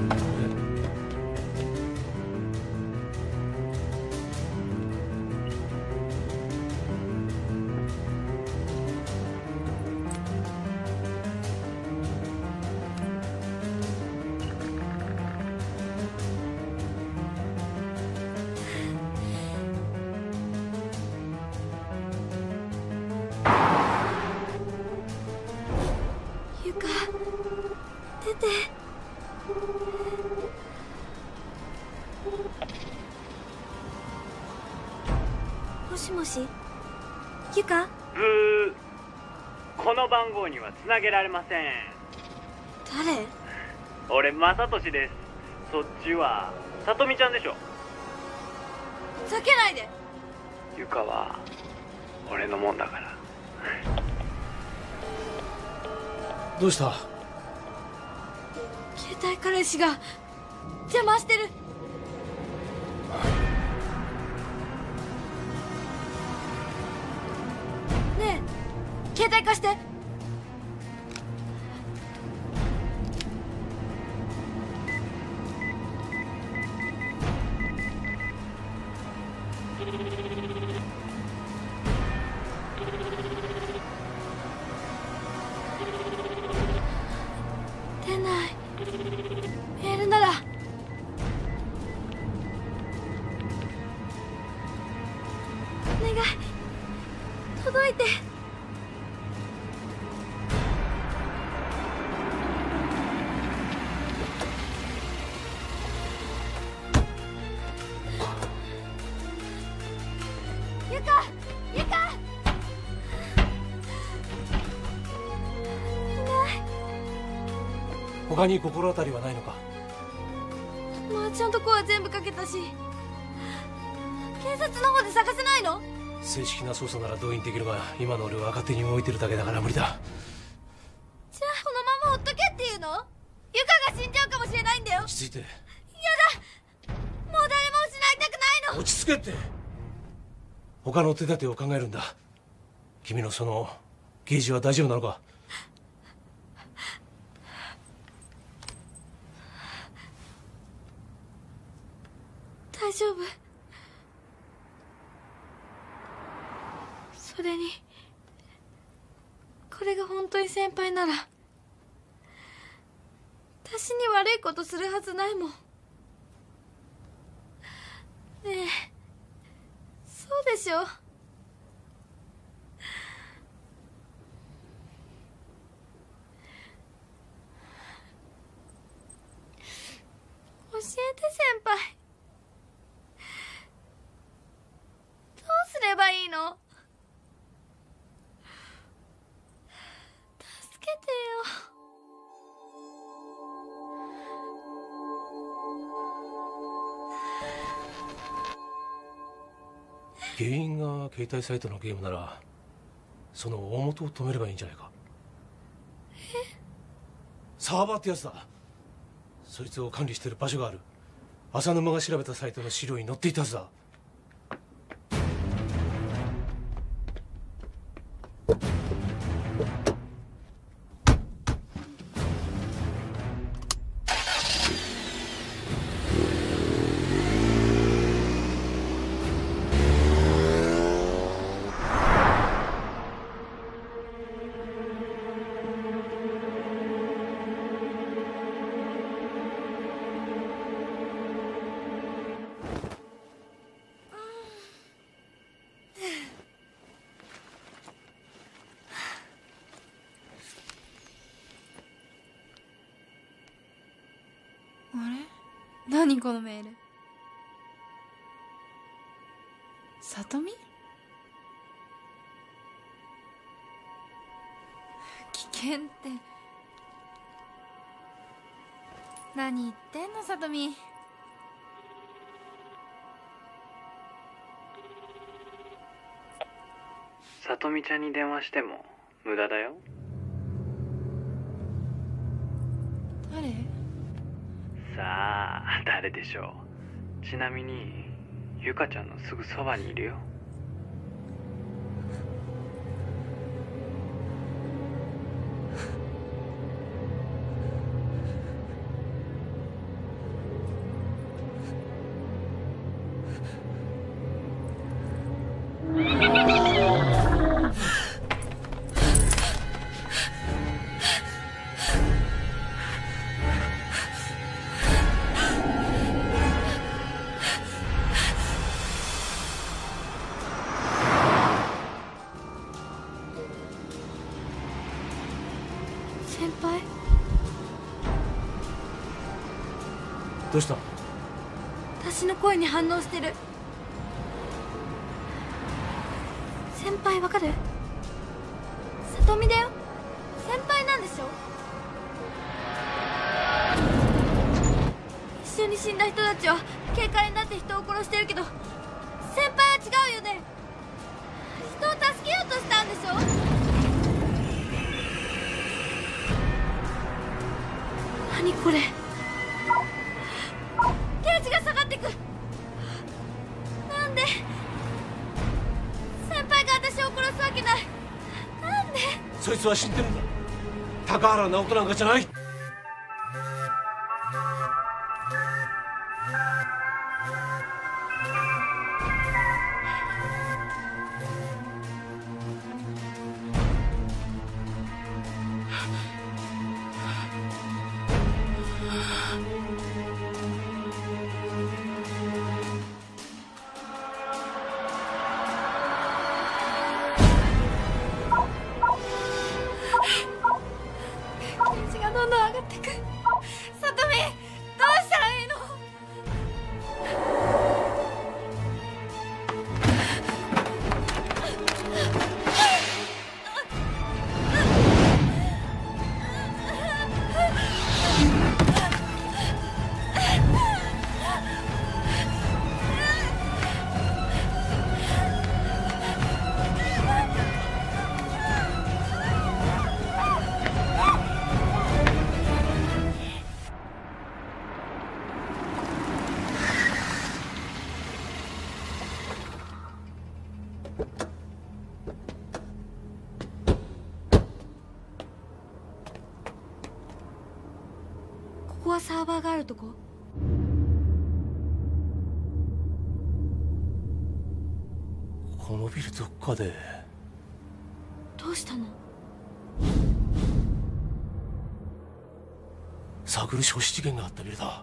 ゆか、出て。もしもし、ゆか？ この番号にはつなげられません。 誰？ 俺正俊です。そっちはさとみちゃんでしょ。 ふざけないで。 ゆかは俺のもんだから。 どうした？ 携帯彼氏が邪魔してる。ねえ、携帯貸して。 出ない。メールなら。お願い、届いて。ゆか、ゆか。 他に心当たりはないのか？ 友達のとこは全部かけたし、警察の方で探せないの？ 正式な捜査なら動員できるが、今の俺は勝手に動いてるだけだから無理だ。 じゃあこのままほっとけっていうの？ゆかが死んじゃうかもしれないんだよ。 落ち着いて。 やだ、もう誰も失いたくないの。 落ち着けって。他の手立てを考えるんだ。君のそのゲージは大丈夫なのか？ 大丈夫。それにこれが本当に先輩なら私に悪いことするはずないもん。ねえ、そうでしょ？教えて先輩。どうすればいいの？助けてよ。 原因が携帯サイトのゲームなら、その大元を止めればいいんじゃないか。サーバーってやつだ。そいつを管理してる場所がある。浅沼が調べたサイトの資料に載っていたはずだ。 何このメール。さとみ？危険って何言ってんのさとみ。 さとみちゃんに電話しても無駄だよ。 誰？ さあ誰でしょう。ちなみにゆかちゃんのすぐそばにいるよ。 先輩？ どうした？ 私の声に反応してる。先輩わかる？さとみだよ。先輩なんでしょ？一緒に死んだ人たちは警戒になって人を殺してるけど、先輩は違うよね。人を助けようとしたんでしょ？何これ。ゲージが下がってく。なんで先輩が私を殺すわけない。なんで。 そいつは死んでるんだ。高原直人なんかじゃない。 血がどんどん上がってく。さとみ、どうしたらいいの？ ここはサーバーがあるとこ？ このビルどっかで。 どうしたの？ 探る焼死事件があったビルだ。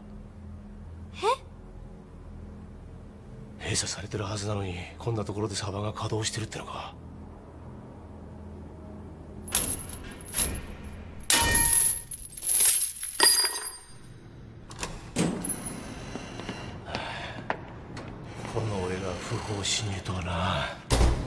閉鎖されてるはずなのにこんなところでサーバーが稼働してるってのか。この俺が不法侵入とはな。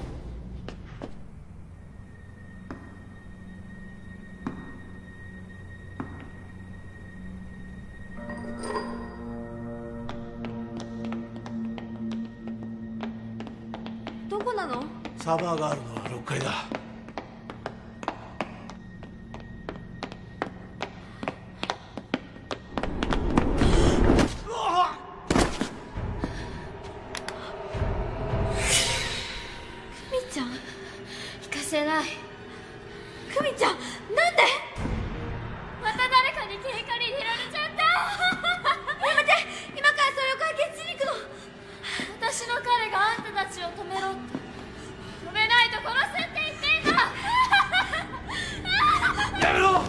どこなの？ サーバーがあるのは6階だ。 久美ちゃん、 行かせない。 久美ちゃん、なんで？ また誰かに警戒に入れられちゃった。 やめて、今からそれを解決しに行くの。 私の彼があんたたちを止めろって。止めないと殺すって言ってんだ。 やめろ。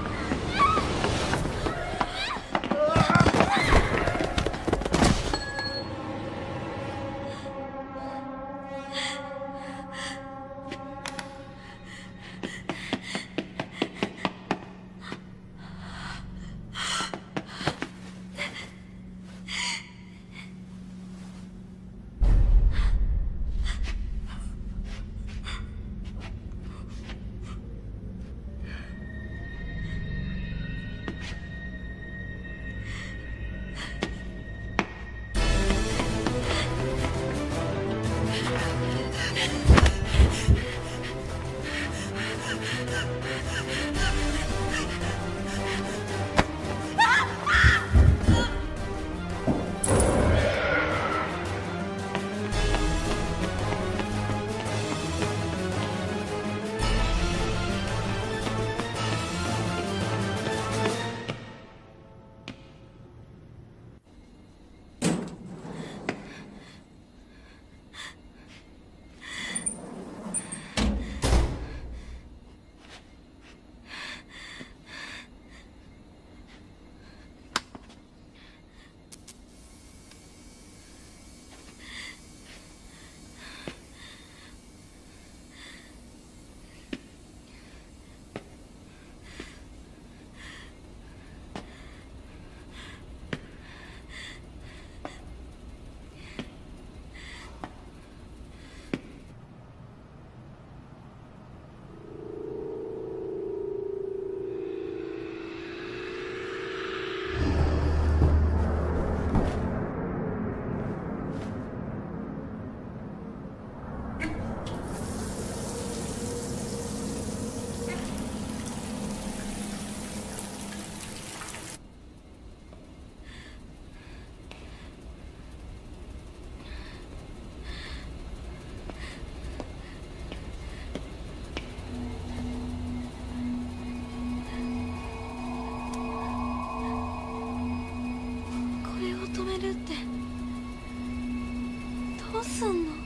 うすんの？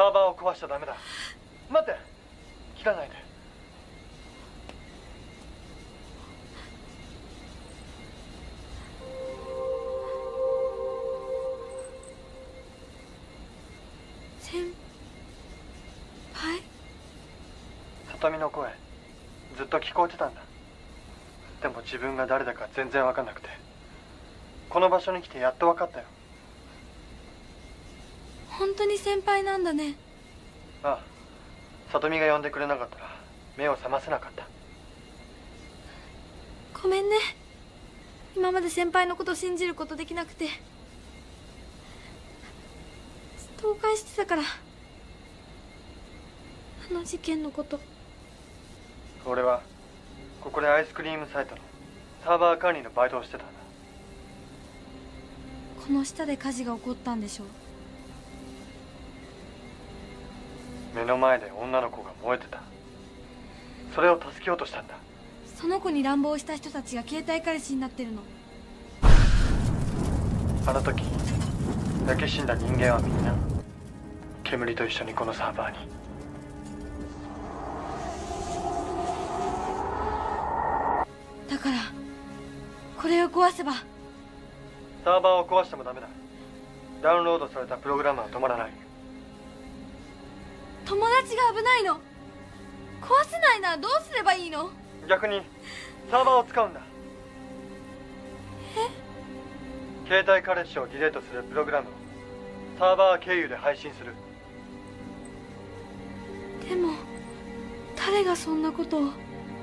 サーバーを壊しちゃダメだ。待って、切らないで。 先輩？ 里美の声ずっと聞こえてたんだ。でも自分が誰だか全然分かんなくて、この場所に来てやっと分かったよ。 本当に先輩なんだね。 ああ、里美が呼んでくれなかったら目を覚ませなかった。 ごめんね、今まで先輩のこと信じることできなくて。ずっと誤解してたから、あの事件のこと。 俺はここでアイスクリームサイトのサーバー管理のバイトをしてたんだ。 この下で火事が起こったんでしょう。 目の前で女の子が燃えてた。それを助けようとしたんだ。 その子に乱暴した人たちが携帯彼氏になってるの。 あの時焼け死んだ人間はみんな煙と一緒にこのサーバーに。 だからこれを壊せば。 サーバーを壊してもダメだ。ダウンロードされたプログラムは止まらない。 友達が危ないの。壊せないならどうすればいいの？ 逆にサーバーを使うんだ。携帯彼氏をディレートするプログラムをサーバー経由で配信する。 でも誰がそんなことを。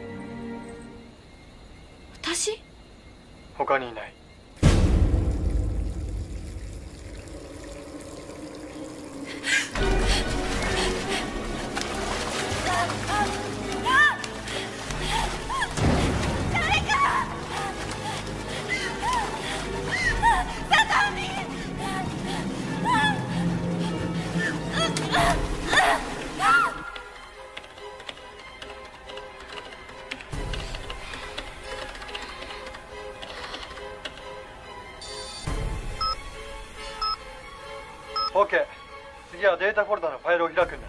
私？ 他にいない。OK、次はデータフォルダのファイルを開くんだ。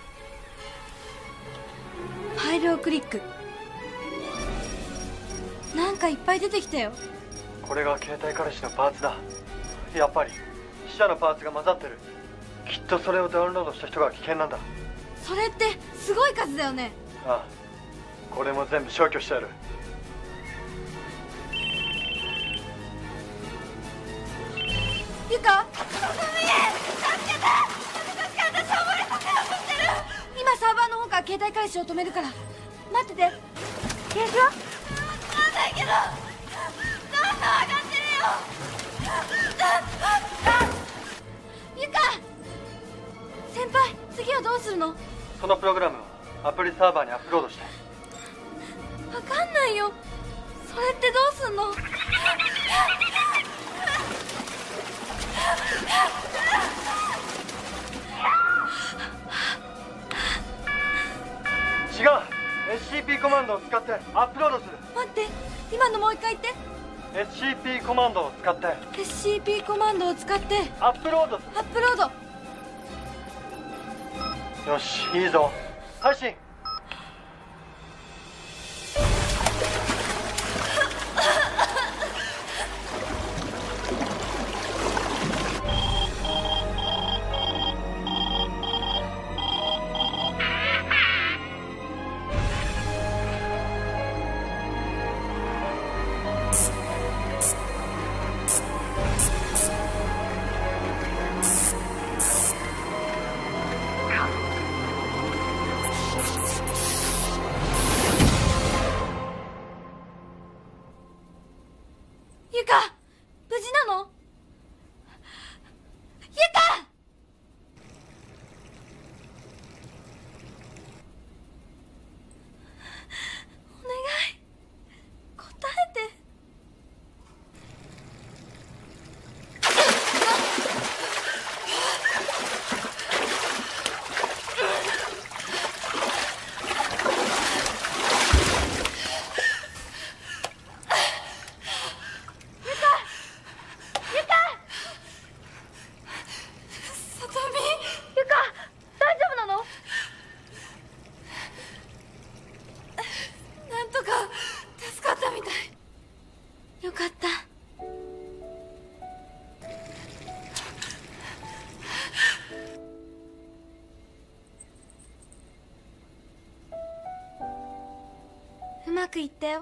ファイルをクリック。なんかいっぱい出てきたよ。 これが携帯彼氏のパーツだ。やっぱり死者のパーツが混ざってる。きっとそれをダウンロードした人が危険なんだ。 それってすごい数だよね。 ああ、これも全部消去してやる。 ゆか、今サーバーの方から携帯彼氏を止めるから待ってて。ケージは？わかんないけどなんか上がってるよ。ゆか、先輩、次はどうするの？ そのプログラムをアプリサーバーにアップロードして。 わかんないよ。それってどうすんの？ 違う、 SCP コマンドを使ってアップロードする。 待って、今のもう一回言って。 SCP コマンドを使って SCP コマンドを使ってアップロードする。 アップロード。 よし、いいぞ。配信。 ゆか、無事なの？ゆか！お願い、答えて。ゆくいったよ。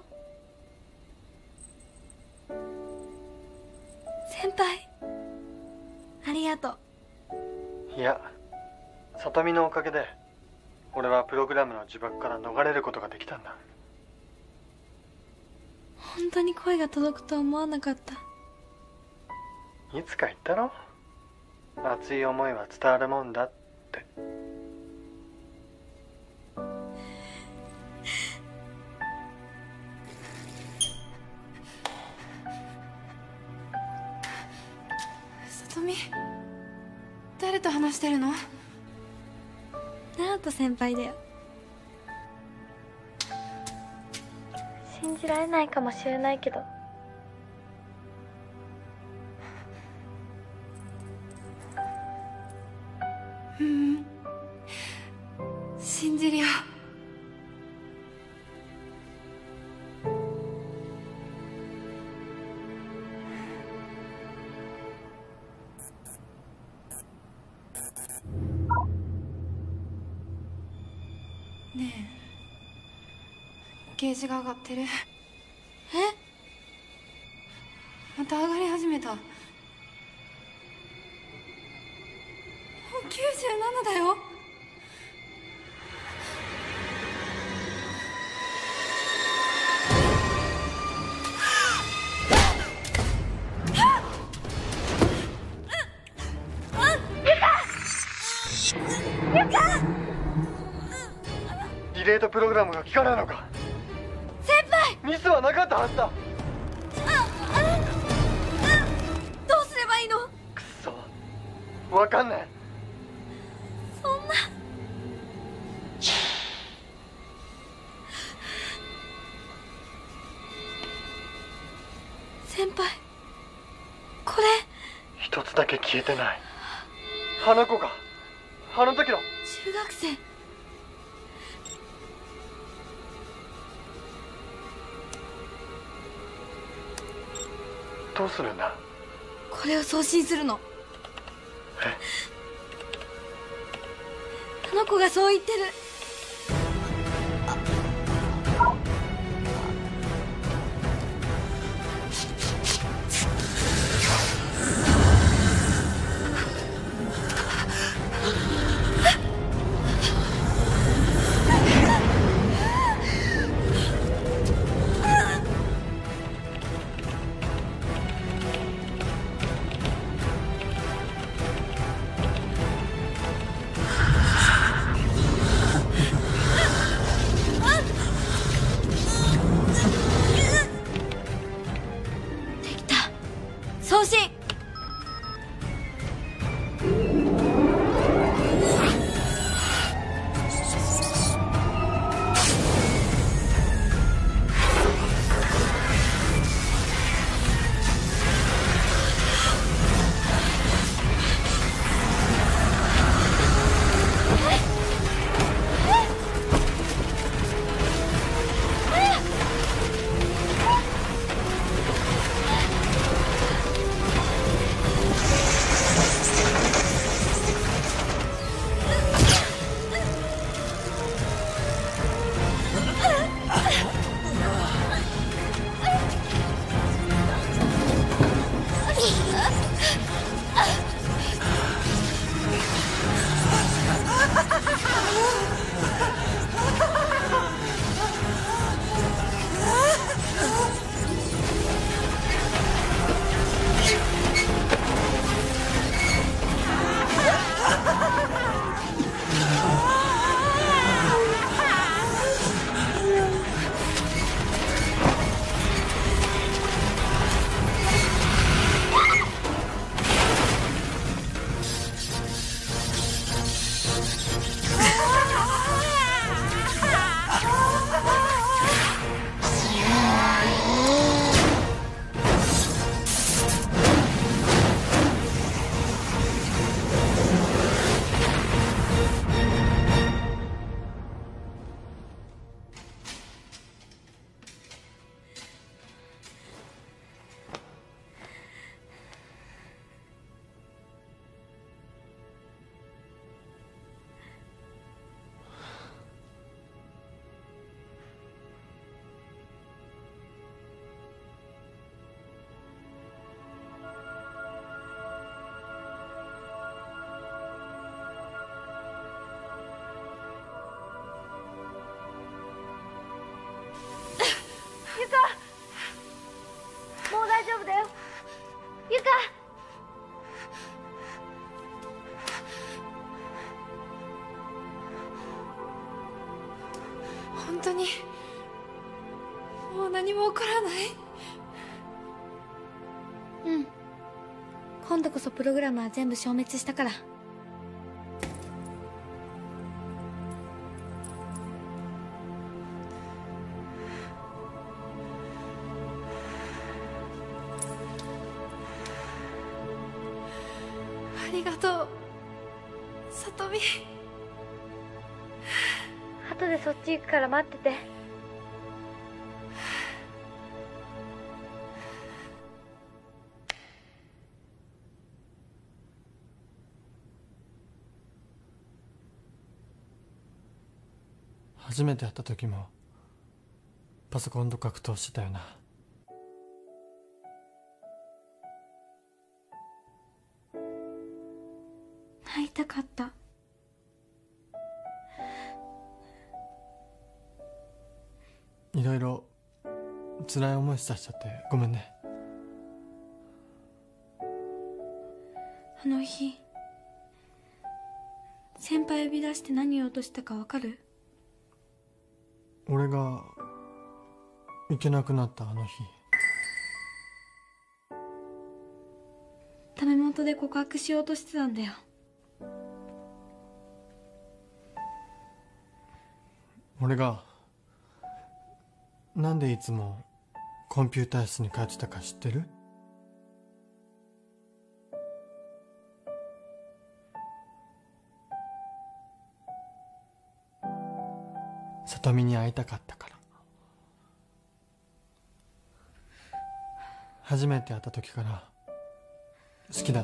先輩ありがとう。 いや、里美のおかげで俺はプログラムの呪縛から逃れることができたんだ。 本当に声が届くと思わなかった。 いつか言ったろ、熱い思いは伝わるもんだって。 里美、誰と話してるの？ 直人先輩だよ。 信じられないかもしれないけど、 信じるよ。ねえ、ゲージが上がってる。また上がり始めた。もう97だよ。 ディレートプログラムが効かないのか。 先輩、 ミスはなかったはずだ。 どうすればいいの？ くそ、わかんない。 そんな。先輩、これ一つだけ消えてない。花子があの時の中学生。 どうするんだ？ これを送信するの。あの子がそう言ってる。送信。 ゆか。 本当にもう何も起こらない？ うん、今度こそプログラムは全部消滅したから。 ありがとう、さとみ。 後でそっち行くから待ってて。 初めて会った時もパソコンと格闘してたよな。 会いたかった。 いろいろ辛い思いさせちゃってごめんね。 あの日先輩呼び出して何を落としたかわかる？ 俺が行けなくなったあの日、 ダメ元で告白しようとしてたんだよ。 俺がなんでいつもコンピューター室に通ってたか知ってる？里美に会いたかったから。初めて会った時から好きだった。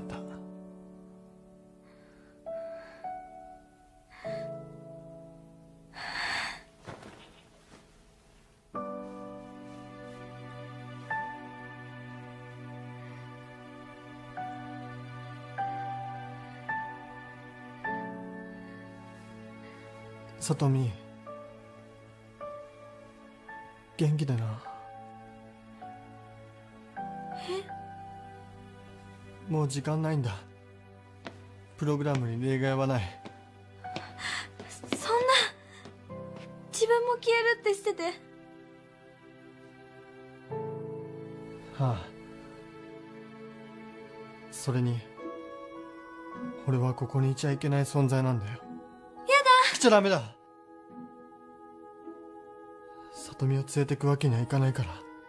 里美、元気でな。もう時間ないんだ。プログラムに例外はない。 そんな、自分も消えるってしてて。 はあ、それに俺はここにいちゃいけない存在なんだよ。 やだ。 来ちゃダメだ。里美を連れてくわけにはいかないから。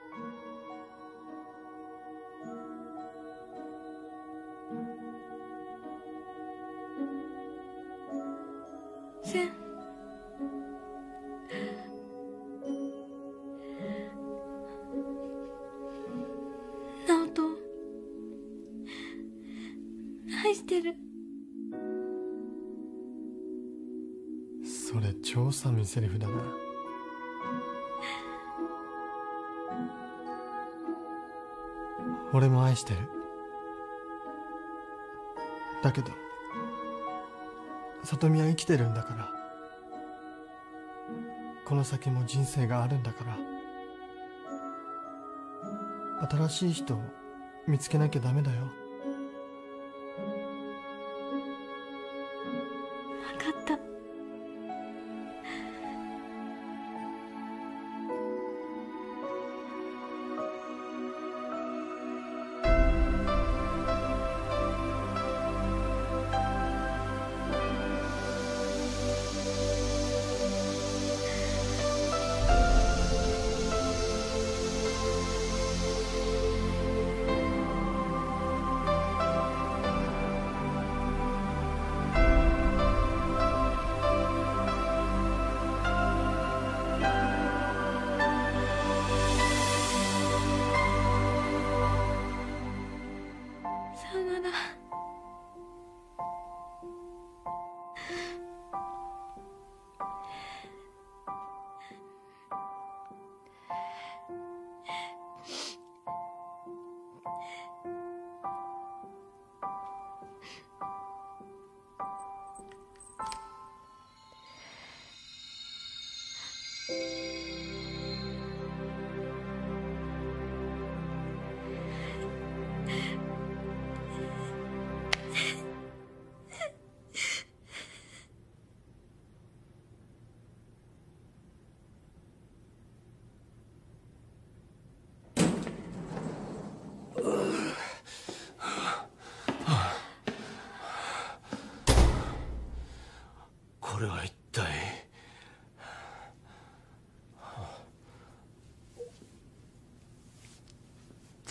せん、直人愛してる。 それ超寒いセリフだな。俺も愛してる。だけど里美は生きてるんだから。この先も人生があるんだから、新しい人を見つけなきゃダメだよ。 分かった。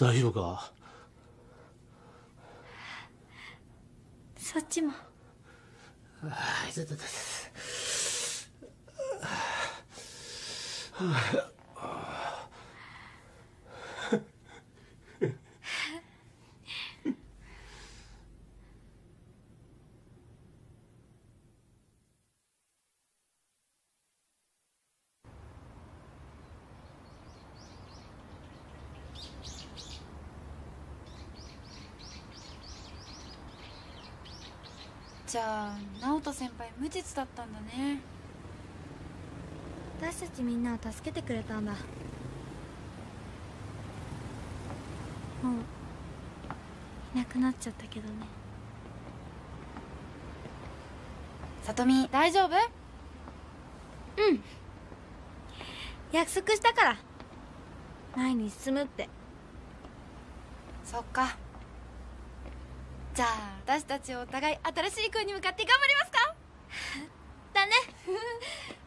大丈夫か？ そっちも。 痛い痛い痛い。 じゃあ直人先輩無実だったんだね。 私たちみんなを助けてくれたんだ。もういなくなっちゃったけどね。 さとみ大丈夫？ うん、約束したから前に進むって。 そっか。じゃあ私たちお互い新しい恋に向かって頑張りますか？ だね